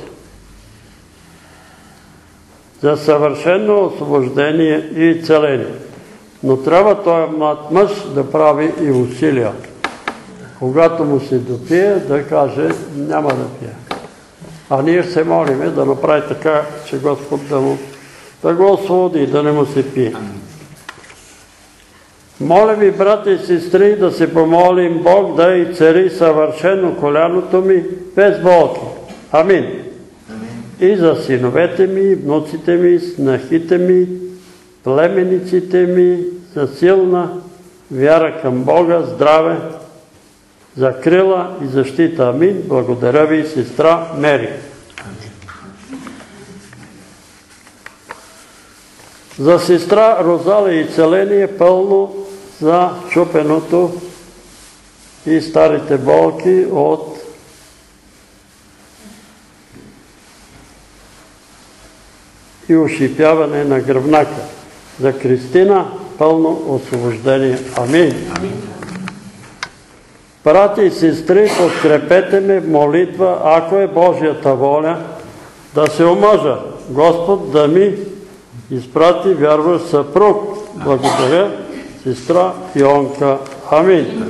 за съвършено освобождение и целение. Но трябва този млад мъж да прави и усилия. Когато му се допие, да каже, няма да пие. А ние се молиме да направи така, че Господ да го освободи, да не му се пие. Моля ви, брати и сестри, да се помолим Бог да изцели съвършено коляното ми без болки. Амин. И за синовете ми, внуците ми, снахите ми, племениците ми, за силна вяра към Бога, здраве, закрила и защита. Амин. Благодаря ви, сестра Мери. За сестра Розалия изцеление пълно за чупеното и старите болки от и ушипяване на гръбнака. За Кристина пълно освобождение. Амин. Брати и сестри, подкрепете ме в молитва, ако е Божията воля, да се омъжа. Господ да ми изпрати вярващ съпруг. Благодаря, сестра Йонка. Амин.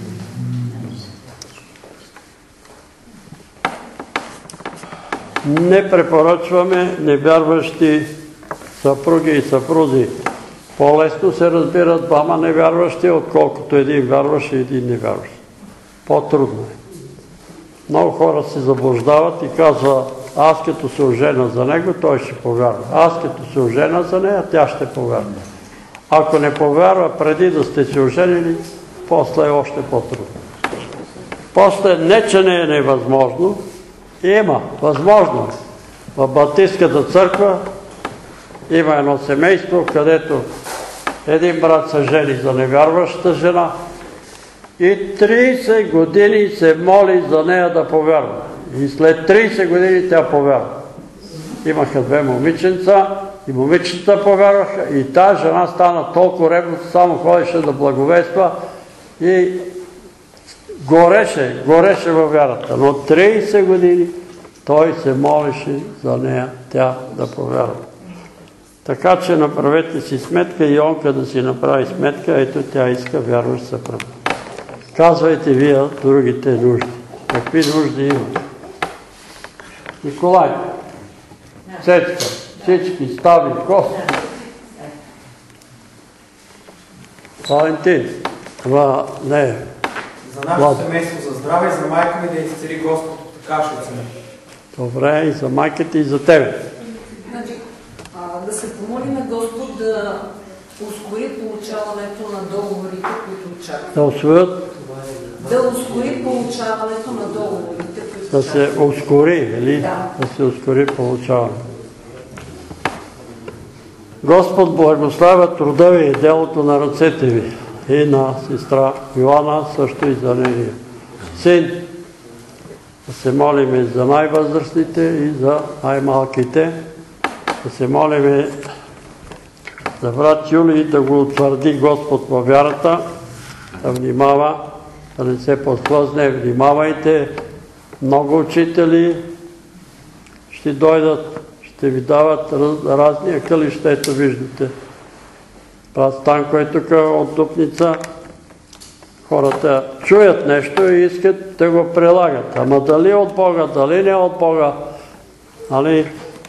Не препоръчваме невярващи съпруги и съпрузи. По-лесно се разбират двама невярващи, отколкото един вярващ и един невярващ. По-трудно е. Много хора се заблуждават и казват, аз като се ожена за него, той ще повярва. Аз като се ожена за нея, тя ще повярва. Ако не повярва преди да сте се оженили, после е още по-трудно. После не, че не е невъзможно, има, възможно. В Баптистката църква има едно семейство, където един брат се жени за невярваща жена и 30 години се моли за нея да повярва. И след 30 години тя повярва. Имаха две момиченца и момичета повярваха и тази жена стана толкова ревност, само ходеше да благовества и гореше във вярата. Но 30 години той се молеше за нея, тя да повярва. Така че направете си сметка и Йонка да си направи сметка, ето тя иска вярващ съпруг. Казвайте вие другите нужди. Какви нужди има? Николай, Цецка, всички, Стави, Коста. Валентин, това не е. За нашето семейство, за здраве и за майка ми да изцели Господ от кашица ми. Добре, и за майката, и за тебе. Значи, да се помоли на Господ да ускори получаването на договорите, които очакват. Да усвоят? Да ускори получаването на договорите, които Да се ускори, или? Да. Да се ускори получаването. Господ благославя труда ви и делото на ръцете ви. И на сестра Йоана, също и за нейния син. Да се молим за най-възрастните и за най-малките. Да се молим за брат Юлий, да го утвърди Господ във вярата, да внимава, да не се подхлъзне. Внимавайте, много учители ще дойдат, ще ви дават разни акълища, ето виждате. Брат Станко е тук от Дупница. Хората чуят нещо и искат да го прилагат. Ама дали е от Бога, дали не е от Бога. Нали?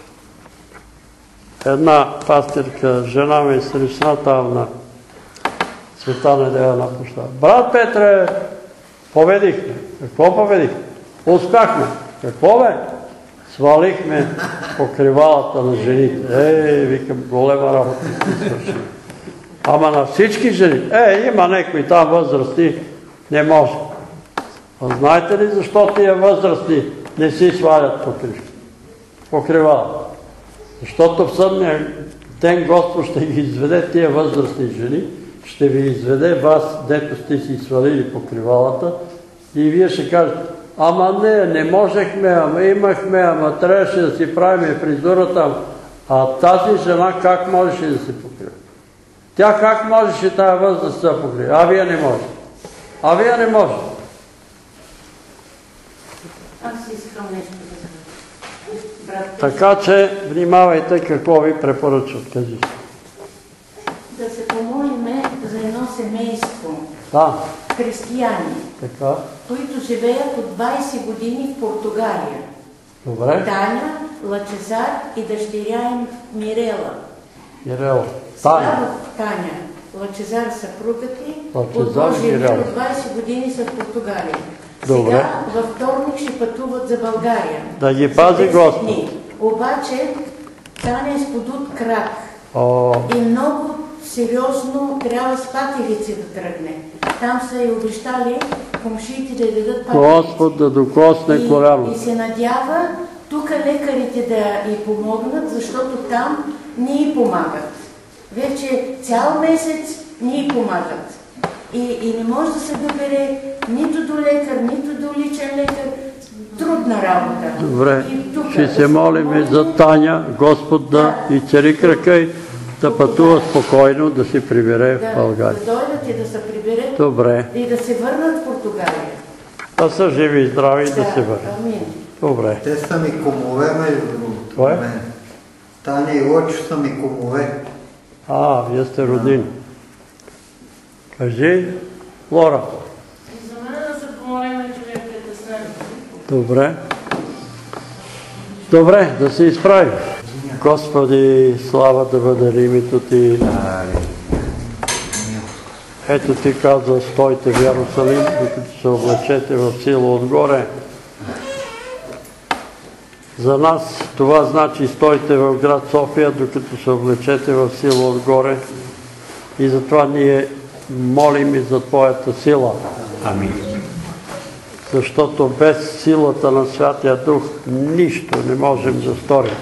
Една пастирка, жена ми срещна там на Света неделя на площада. Брат Петре, победихме. Какво победихме? Успяхме. Какво бе? Свалихме покривалата на жените. Викам, голема работа си свърши. Ама на всички жени. Има някои там възрастни, не може. А знаете ли защо тия възрастни не си свалят покривалата? Защото в съдния ден Господ ще ги изведе тия възрастни жени, ще ви изведе вас, дето сте си свалили покривалата и вие ще кажете, ама не можехме, ама имахме, ама трябваше да си правим фризурата, а тази жена как можеше да се покрива? Тя как можеше тая възраст да се покрива? А вие не може. А вие не може. Аз искам нещо да знам. Така че внимавайте какво ви препоръчват. Кажи. Да се помолиме за едно семейство. Да. Християни. Така. Които живеят от 20 години в Португалия. Добре. Таня, Лъчезар и дъщеря им Мирела. Мирела. Таня. Лъчезар съпругът ти. Лъчезар и Мирела. От 20 години са в Португалия. Добре. Сега във вторник ще пътуват за България. Да ги пази Господ. Обаче Таня е с подут крак. И много сериозно трябва с пателици да тръгне. Там са и обещали комшиите да й дадат пателици. Господ да докосне коляно. И се надява тук лекарите да й помогнат, защото там не й помагат. Вече цял месец не й помагат. И не може да се добере нито до лекар, нито до личен лекар. трудна работа. Добре, ще се молим и за Таня, Господ да и цари крака и да пътува спокойно, да се прибере в България. Да дойдат и да се приберат. Добре. И да се върнат в Португалия. Да са живи и здрави и да се върнат. Амин. Добре. Те са ми кумове, между другото. Кое? Таня и Лочо са ми кумове. Вие сте роднини. Кажи, Лора. И за мен да се помолим, че ви е притеснен. Добре. Добре, да се изправим. Господи, слава да бъде името Ти. Ето Ти каза, стойте в Йерусалим, докато се облечете в сила отгоре. За нас това значи стойте в град София, докато се облечете в сила отгоре. И затова ние молим и за Твоята сила. Амин. Защото без силата на Святия Дух нищо не можем да сторим.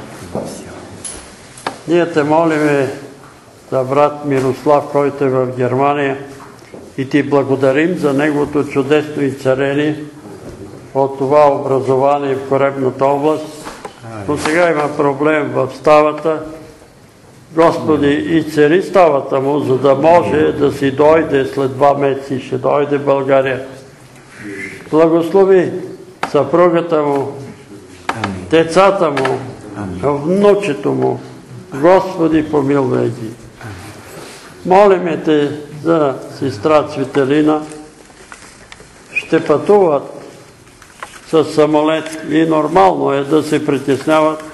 Ние те молиме за брат Мирослав, който е в Германия, и Ти благодарим за неговото чудесно изцеление от това образование в Коребната област. Но сега има проблем в ставата. Господи, изцели ставата му, за да може да си дойде след 2 месеца, ще дойде в България. Благослови съпругата му, децата му, внучето му. Господи, помилвай ги. Молиме Те за сестра Цветелина. Ще пътуват с самолет и нормално е да се притесняват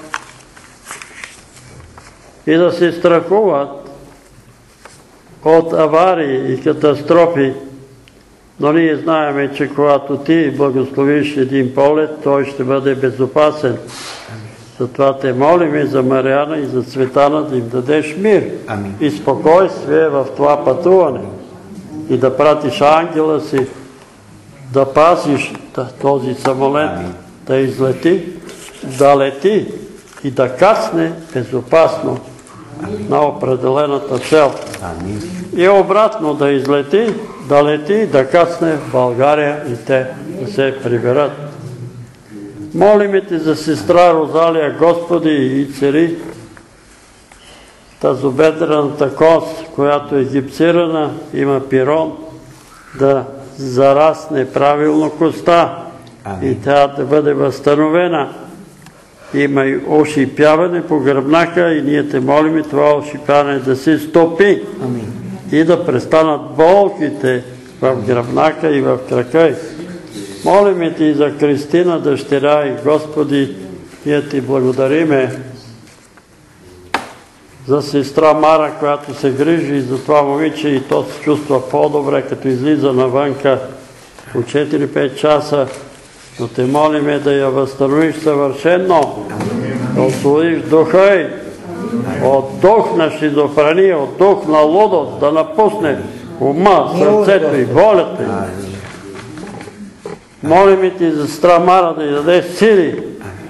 и да се страхуват от аварии и катастрофи. Но ние знаем, че когато Ти благословиш един полет, той ще бъде безопасен. Затова Те молим и за Мариана и за Цветана да им дадеш мир и спокойствие в това пътуване и да пратиш ангела си да пазиш този самолет, да излети, да лети и да кацне безопасно на определената цел. И обратно да излети, да лети, да кацне в България и те да се приберат. Молиме Те за сестра Розалия, Господи, и цари тазобедрената кост, която е гипсирана, има пирон, да зарасне правилно коста и тя да бъде възстановена. Има и ошипяване по гръбнака и ние Те молим това ошипяване да се стопи и да престанат болките в гръбнака и в крака. Молиме Ти за Кристина, дъщеря и Господи, ние Ти благодариме за сестра Мара, която се грижи за това момиче и то се чувства по-добре, като излиза навънка по 4-5 часа. Но Те молиме да я възстановиш съвършено, да освободиш духа й от дух на шизофрения, от дух на лудост, да напусне ума, сърцето и волята й. Молиме Ти за сестра Мара да й дадеш сили.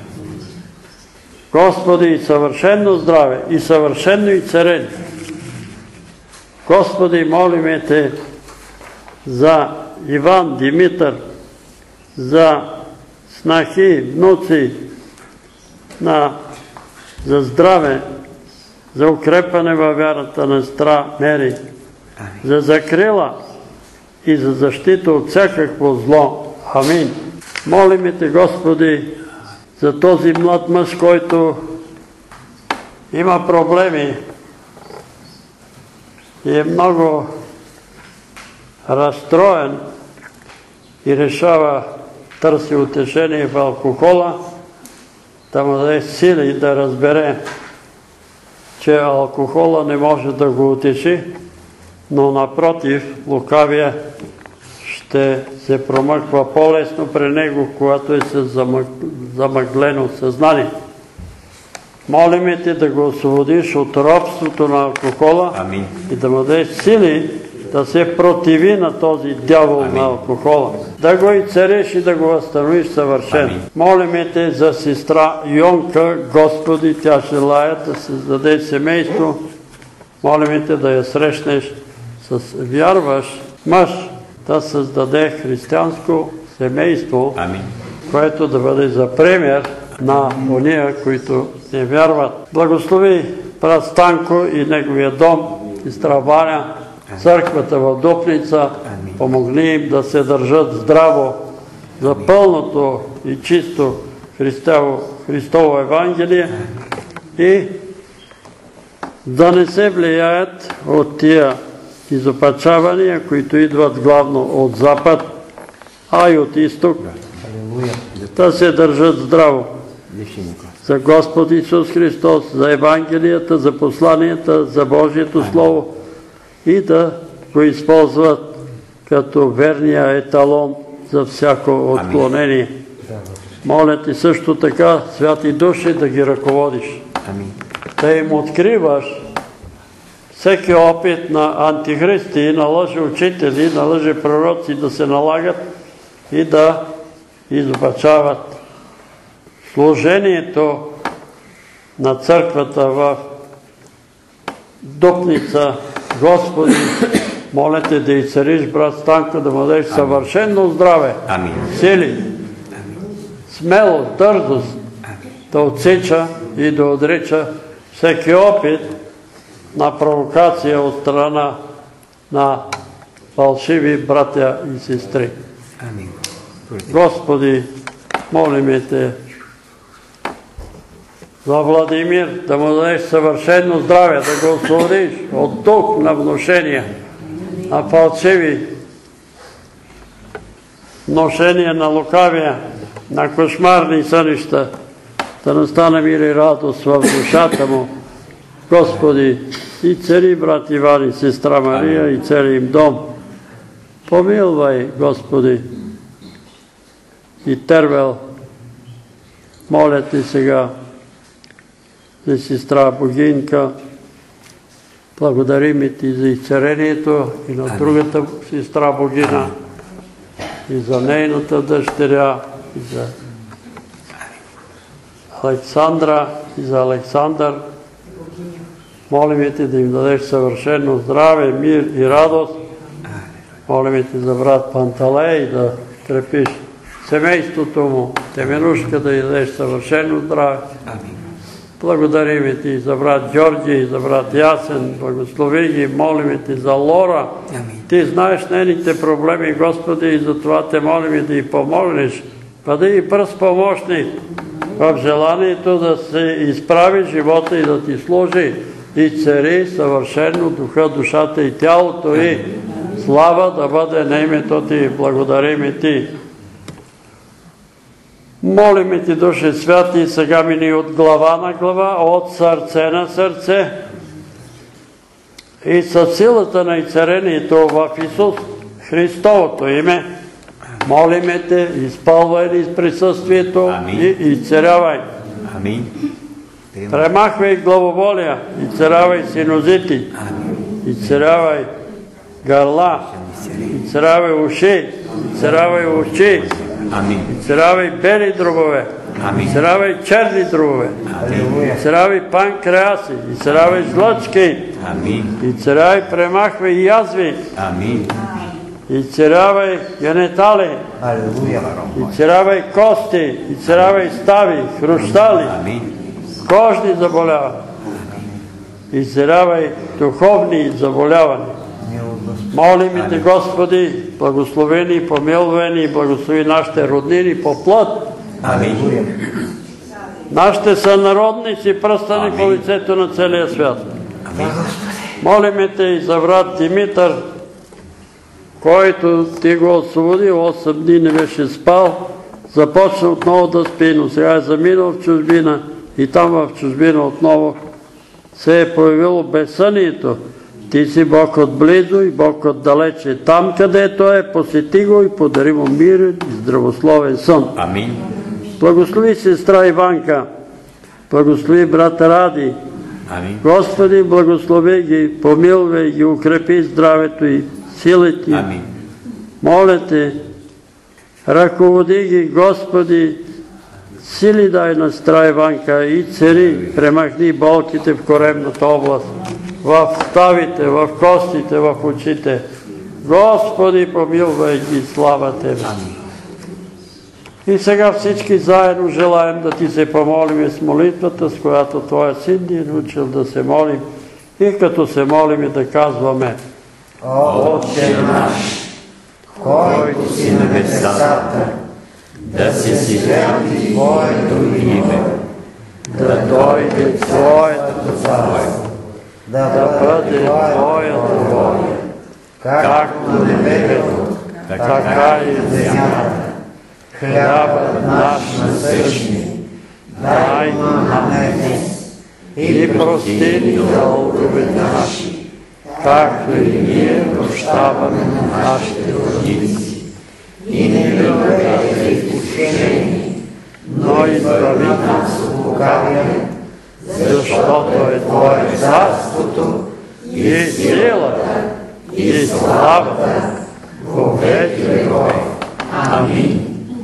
Господи, и съвършено здраве, и съвършено и царение. Господи, молиме Те за Иван, Димитър, за снахи, внуци, за здраве, за укрепване във вярата на сестра Мери, за закрила и за защита от всякакво зло. Амин. Молиме Те, Господи, за този млад мъж, който има проблеми и е много разстроен и решава, търси утешение в алкохола, да му даде сили да разбере, че алкохола не може да го утеши, но напротив, лукавия ще се промъква по-лесно при него, когато е с замъглено съзнание. Молиме Те да го освободиш от робството на алкохола и да му дадеш сили да се противи на този дявол на алкохола. Да го и цариш и да го възстановиш съвършено. Молиме Те за сестра Йонка, Господи, тя желая да създаде семейство. Молиме Те да я срещнеш с вярващ мъж, да създаде християнско семейство което да бъде за пример на ония, които не вярват. Благослови брат Станко и неговия дом, и Страваня, църквата в Дупница, помогни им да се държат здраво за пълното и чисто Христово Евангелие и да не се влияят от тия изопачавания, които идват главно от запад, а и от изток, да се държат здраво за Господ Исус Христос, за Евангелията, за посланията, за Божието Слово и да го използват като верния еталон за всяко отклонение. Моля ти също така, святи души, да ги ръководиш. Да им откриваш всеки опит на антихристи, на лъжи учители, на лъжи пророци да се налагат и да изопачават служението на църквата в Дупница. Господи, моля те да изцариш брат Станко, да му дадеш съвършено здраве, сили, смелост, дързост, да отсича и да отрича всеки опит на провокация от страна на фалшиви братя и сестри. Господи, молиме те за Владимир, да му дадеш съвършено здраве, да го освободиш от дух на внушения, на фалшиви внушения, на лукавия, на кошмарни сънища, да настане мир и радост в душата му. Господи, и цели брат Иван и сестра Мария и цели им дом, помилвай, Господи, и Тервел, моля ти сега за сестра Богинка, благодарим ти за изцелението и на другата сестра Богина, и за нейната дъщеря, и за Александра, и за Александър. Молим те да им дадеш съвършено здраве, мир и радост. Молим те за брат Панталей да крепиш семейството му, Теменушка да й дадеш съвършено здраве. Благодарим ти за брат Георги и за брат Ясен, благослови ги, молим ти за Лора. Ти знаеш нейните проблеми, Господи, и за това те молим да й помогнеш. Бъди и пръст помощник в желанието да се изправи живота и да ти служи и цари съвършено духа, душата и тялото и слава да бъде на името ти. Благодарим ти. Молим ти, души святи, сега мини от глава на глава, от сърце на сърце и със силата на изцелението в Исус Христовото име. Молиме те, изпълвай ли с присъствието и изцелявай. Премахвай главоболия, изцелявай синузити, изцелявай гърла, изцелявай уши, изцелявай очи, изцелявай бели дробове, изцелявай черни дробове, изцелявай панкреаси, изцелявай жлъчки, изцелявай, премахвай язви, изцелявай генитали, изцелявай кости, изцелявай стави, хрущали, кожни заболявания, изцелявай духовни заболявания. Молим те, Господи, благословени, помилвани, благослови нашите роднини по плът, нашите сънародници, пръстани по лицето на целия свят. Молим те и за брат Димитър, който ти го освободи, 8 дни не беше спал, започна отново да спи, но сега е заминал в чужбина и там в чужбина отново се е появило безсънието. Ти си Бог отблизо и Бог отдалече. Там, където е, посети го и подари му мирен и здравословен сън. Амин. Благослови сестра Иванка, благослови брата Ради. Амин. Господи, благослови ги, помилвай ги, укрепи здравето и силите. Амин. Моля те, ръководи ги, Господи, сили дай на сестра Иванка и цари, премахни болките в коремната област, в ставите, в костите, в очите. Господи, помилвай ги, слава Тебе. И сега всички заедно желаем да ти се помолим с молитвата, с която Твоя син ни е научил да се молим. И като се молим да казваме: Отче наш, който си на небесата, да се святи Твоето име, да дойде Твоята царство, да бъде Твоята воля, както на небето, така и в земята. Хлябът наш насъщни, дай нам днес и прости ни дълговете наши, както и ние прощаваме на нашите длъжници. И не ни въведи в изкушение, но избави нас от лукавия, защото е Твое царството и силата и славата во веки веков. Амин.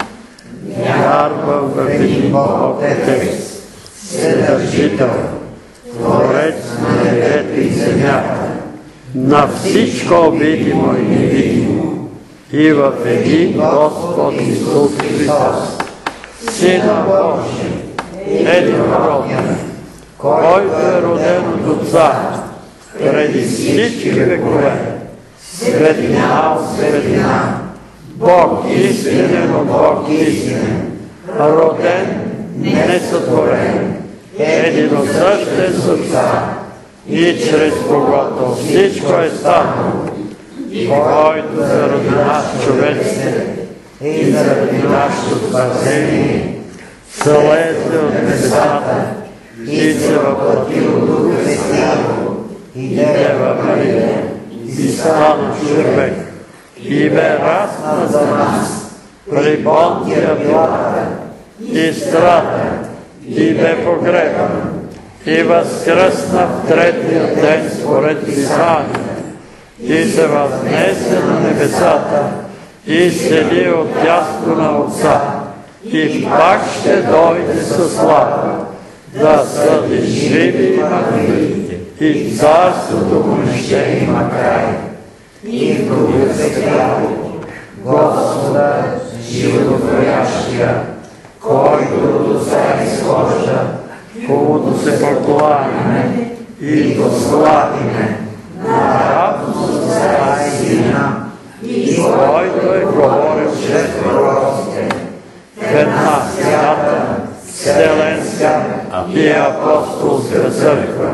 Вярвам в един Бог Отец, Вседържител, Творец на небето и земята, на всичко видимо и невидимо, и в един Господ Исус Христос, Сина Божий, единороден, който е роден от Отца преди всички векове, светлина от светлина, Бог истинен от Бог истинен, роден, несътворен, единосъщен с Отца, и чрез когото всичко е станало, и който заради нас човеците и заради нашето спасение слезе от небесата и се въплати от Духа Святого и Дева Мария и стана човек и бе расна за нас при Понтия Пилата и страда и бе погребан и възкръсна в третия ден според Писанието и се възнесе на небесата и седи отдясно на Отца и пак ще дойде със слава да съди живи и мъртви и царството му ще има край. И в Духа Святого, Господа животворящия, който от Отца изхожда, комуто се покланяме и го славиме, наравно с Отца и Сина, и който е говорил чрез пророците, в една свята, вселенска и апостолска църква,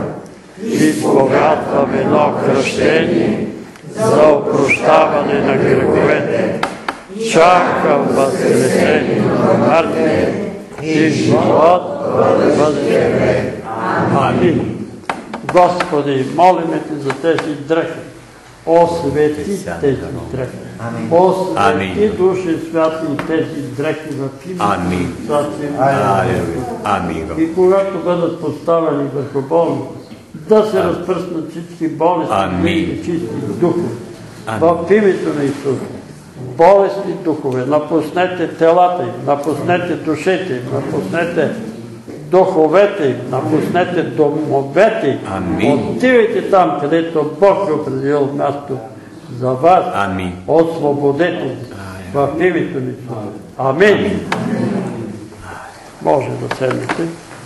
изповядвам едно кръщение за опрощаване на греховете, чакам възкресение на мъртвите и живот в бъдещия век. Амин. Господи, молиме Те за тези дрехи. Освети тези дрехи. Освети Души Святи и тези дрехи в името на Амин. И когато бъдат поставени върху болните, да се разпръснат всички болести и чисти духове. В името на Исус. Болестни духове, напуснете телата им, напуснете душите им, напуснете духовете им, напуснете домовете им. Отивайте там, където Бог е определил място за вас. Освободете в името на Исус. Амин. Може да седнете.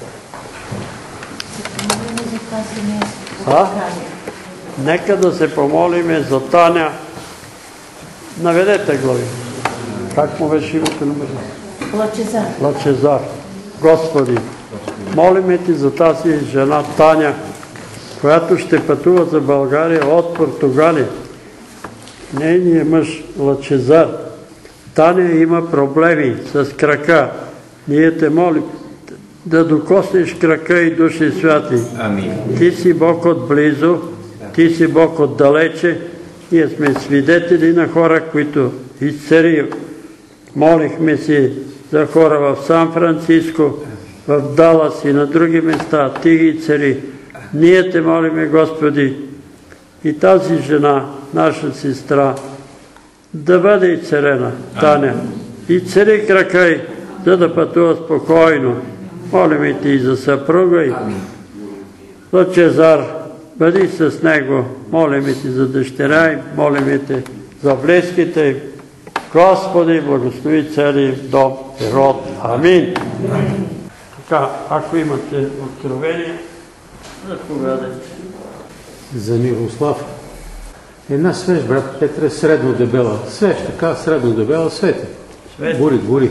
Нека да се помолиме за Таня. Наведете глави. Как му беше името на мъжа? Лъчезар. Лъчезар. Господи, молиме Ти за тази жена Таня, която ще пътува за България от Португалия. Нейният мъж Лъчезар. Таня има проблеми с крака. Ние те молим да докоснеш крака и Души Святи. Ти си Бог отблизо, Ти си Бог отдалече. Ние сме свидетели на хора, които изцели. Молихме си за хора в Сан-Франциско, в Далас и на други места. Ти ги цели. Ние Те молиме, Господи, и тази жена, наша сестра, да бъде изцелена, Таня. И цели крака й, за да пътува спокойно. Молиме Ти и за съпруга й. Лъчезар, бъди с него. Молиме Ти за дъщеря й, молиме Те за близките й, Господи, благослови цели дом и род. Амин. Така, ако имате откровение, заповядайте. За Мирослав. Една свеж, брат Петре, средно дебела. Свеж, така, средно дебела, свети. Гори. Добре.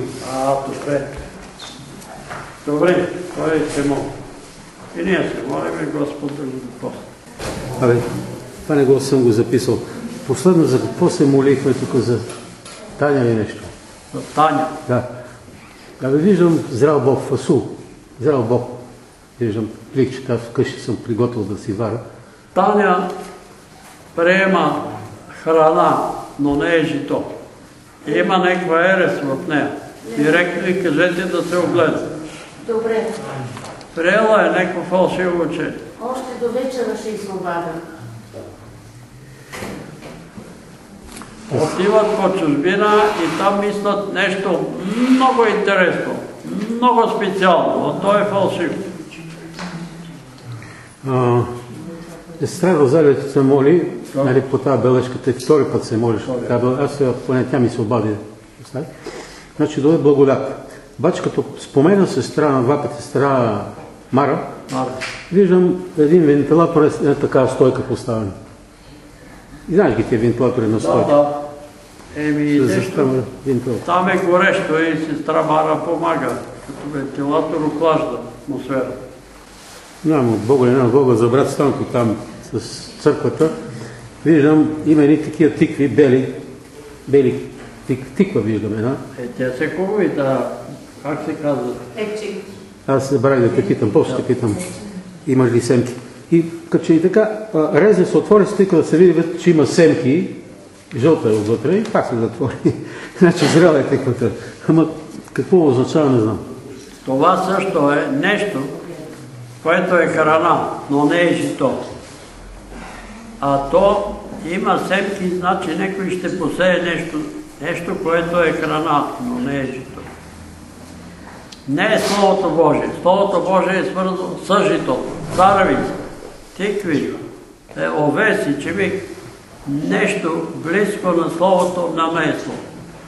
Добре, той ще мога. И ние се молим Господ да го допусне. Абе, това не съм го записал. Последно, за какво се молихме тук, за Таня или нещо? За Таня? Да. Абе, виждам зрял Бог, фасул. Зрял Бог. Виждам пликчета, вкъщи съм приготвил да си варя. Таня приема храна, но не е жито. Има някаква ерес в нея. Директно и кажете да се огледа. Добре. Приела е някакво фалшиво учение. Още до вечера ще извобада. Отиват по чужбина и там мислят нещо много интересно, много специално, но то е фалшиво. Сестра Розалия се моли, нали, по тази бележката, втори път се молиш. Аз поне тя ми се обади. Значи дойде благодат. Обаче като спомена сестра на два пъти, сестра Мара, виждам един вентилатор, е такава стойка поставена. И знаеш ги тия вентилатори на стойка? Да. Там е горещо и сестра Мара помага, като вентилатор охлажда атмосфера. Нямам от Бога, не от Бога, за брат Станко там с църквата. Виждам, има едни такива тикви, бели тиква виждаме, да? Те са хубави, да, как се казва? Аз забравих да те питам, после те питам, имаш ли семки? И като че и така, резне се отвори стика да се види, че има семки, жълта е отвътре и пак се затвори. Значи зрела е тиквата. Ама какво означава, не знам. Това също е нещо, което е храна, но не е жито. А то има семки, значи някой ще посее нещо, което е храна, но не е жито. Не е Словото Божие. Словото Божие е свързано с житото. Царевици, тикви, овеси, чевик. Нещо близко на Словото намесло.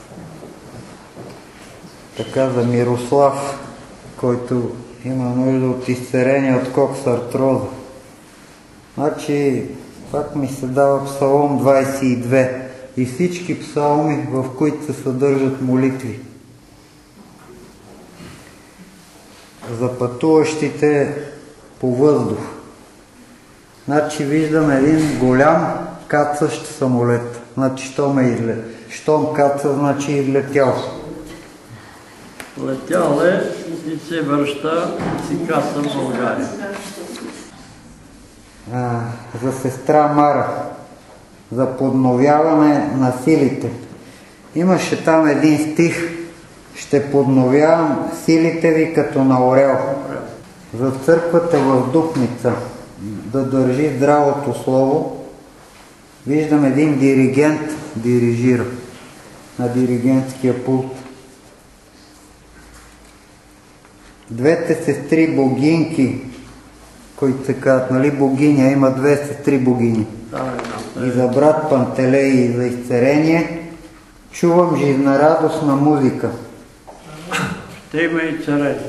Така за Мирослав, който има нужда от изцеление от коксартроза. Значи, пак ми се дава Псалом 22 и всички псалми, в които се съдържат молитви. За пътуващите по въздух. Значи виждам един голям кацащ самолет. Значи, щом каца, значи излетял. Летял е и се връща и си каца в България. За сестра Мара. За подновяване на силите. Имаше там един стих. Ще подновявам силите ви като на орел. За църквата в Дупница да държи здравото слово. Виждам един диригент дирижира на диригентския пулт. Двете сестри богинки, които се казват, нали, богиня, има две сестри богини. И за брат Пантелей и за изцерение чувам жизнерадостна музика. Ще има и царение.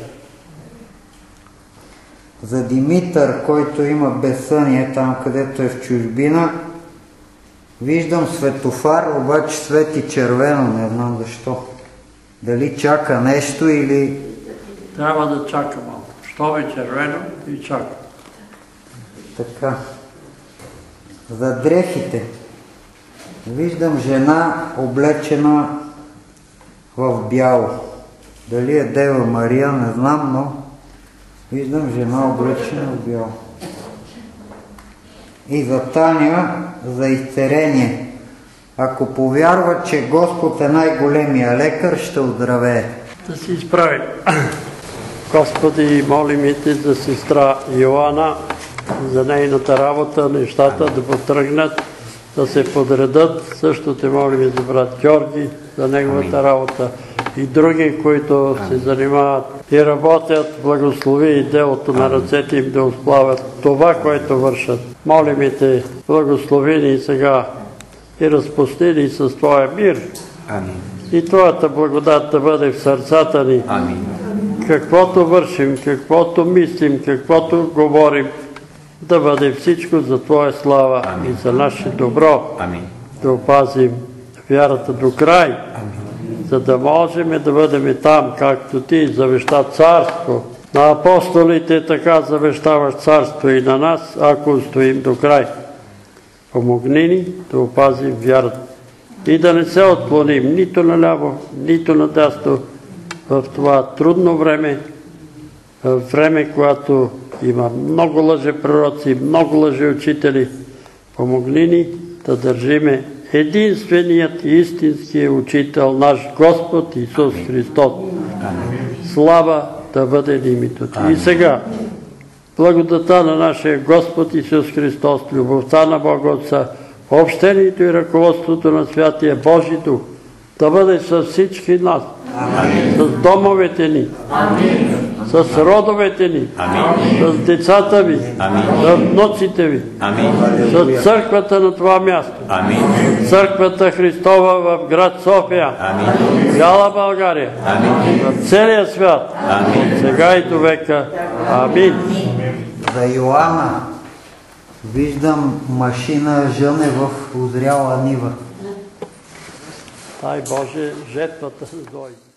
За Димитър, който има безсъние там, където е в чужбина, виждам светофар, обаче свети червено, не знам защо. Дали чака нещо или... Трябва да чака малко. Що е червено и чака. Така. За дрехите. Виждам жена облечена в бяло. Дали е Дева Мария, не знам, но виждам жена облечена в бяло. И за Таня, за изцеление. Ако повярва, че Господ е най-големия лекар, ще оздравее. Да се изправи. Господи, молим и Ти за сестра Йоана, за нейната работа, нещата да потръгнат, да се подредат. Също Те молим и за брат Георги, за неговата работа и други, които се занимават и работят. Благослови и делото на ръцете им да усплавят това, което вършат. Молим и Те, благослови ни сега и разпусти ни с Твоя мир. Амин. И Твоята благодат да бъде в сърцата ни. Амин. Каквото вършим, каквото мислим, каквото говорим, да бъде всичко за Твоя слава и за наше добро. Амин. Да опазим вярата до край, за да можем да бъдем там, както Ти завеща царство. На апостолите така завещаваш царство и на нас, ако стоим до край. Помогни ни да опазим вярата и да не се отклоним нито наляво, нито надясно в това трудно време, време, когато има много лъжепророци, много лъжеучители. Помогни ни да държиме единственият и истински учител, наш Господ Исус Христос. Слава да бъде името Ти. И сега, благодата на нашия Господ Исус Христос, любовта на Бога Отца, общението и ръководството на Святия Божи Дух, да бъде с всички нас, с домовете ни, с родовете ни, с децата ви, с внуците ви, с църквата на това място, църквата Христова в град София, цяла България, в целия свят, сега и до века. Амин. За Йоанна виждам машина жъне в озряла нива. Дай Боже, жетвата да дойде.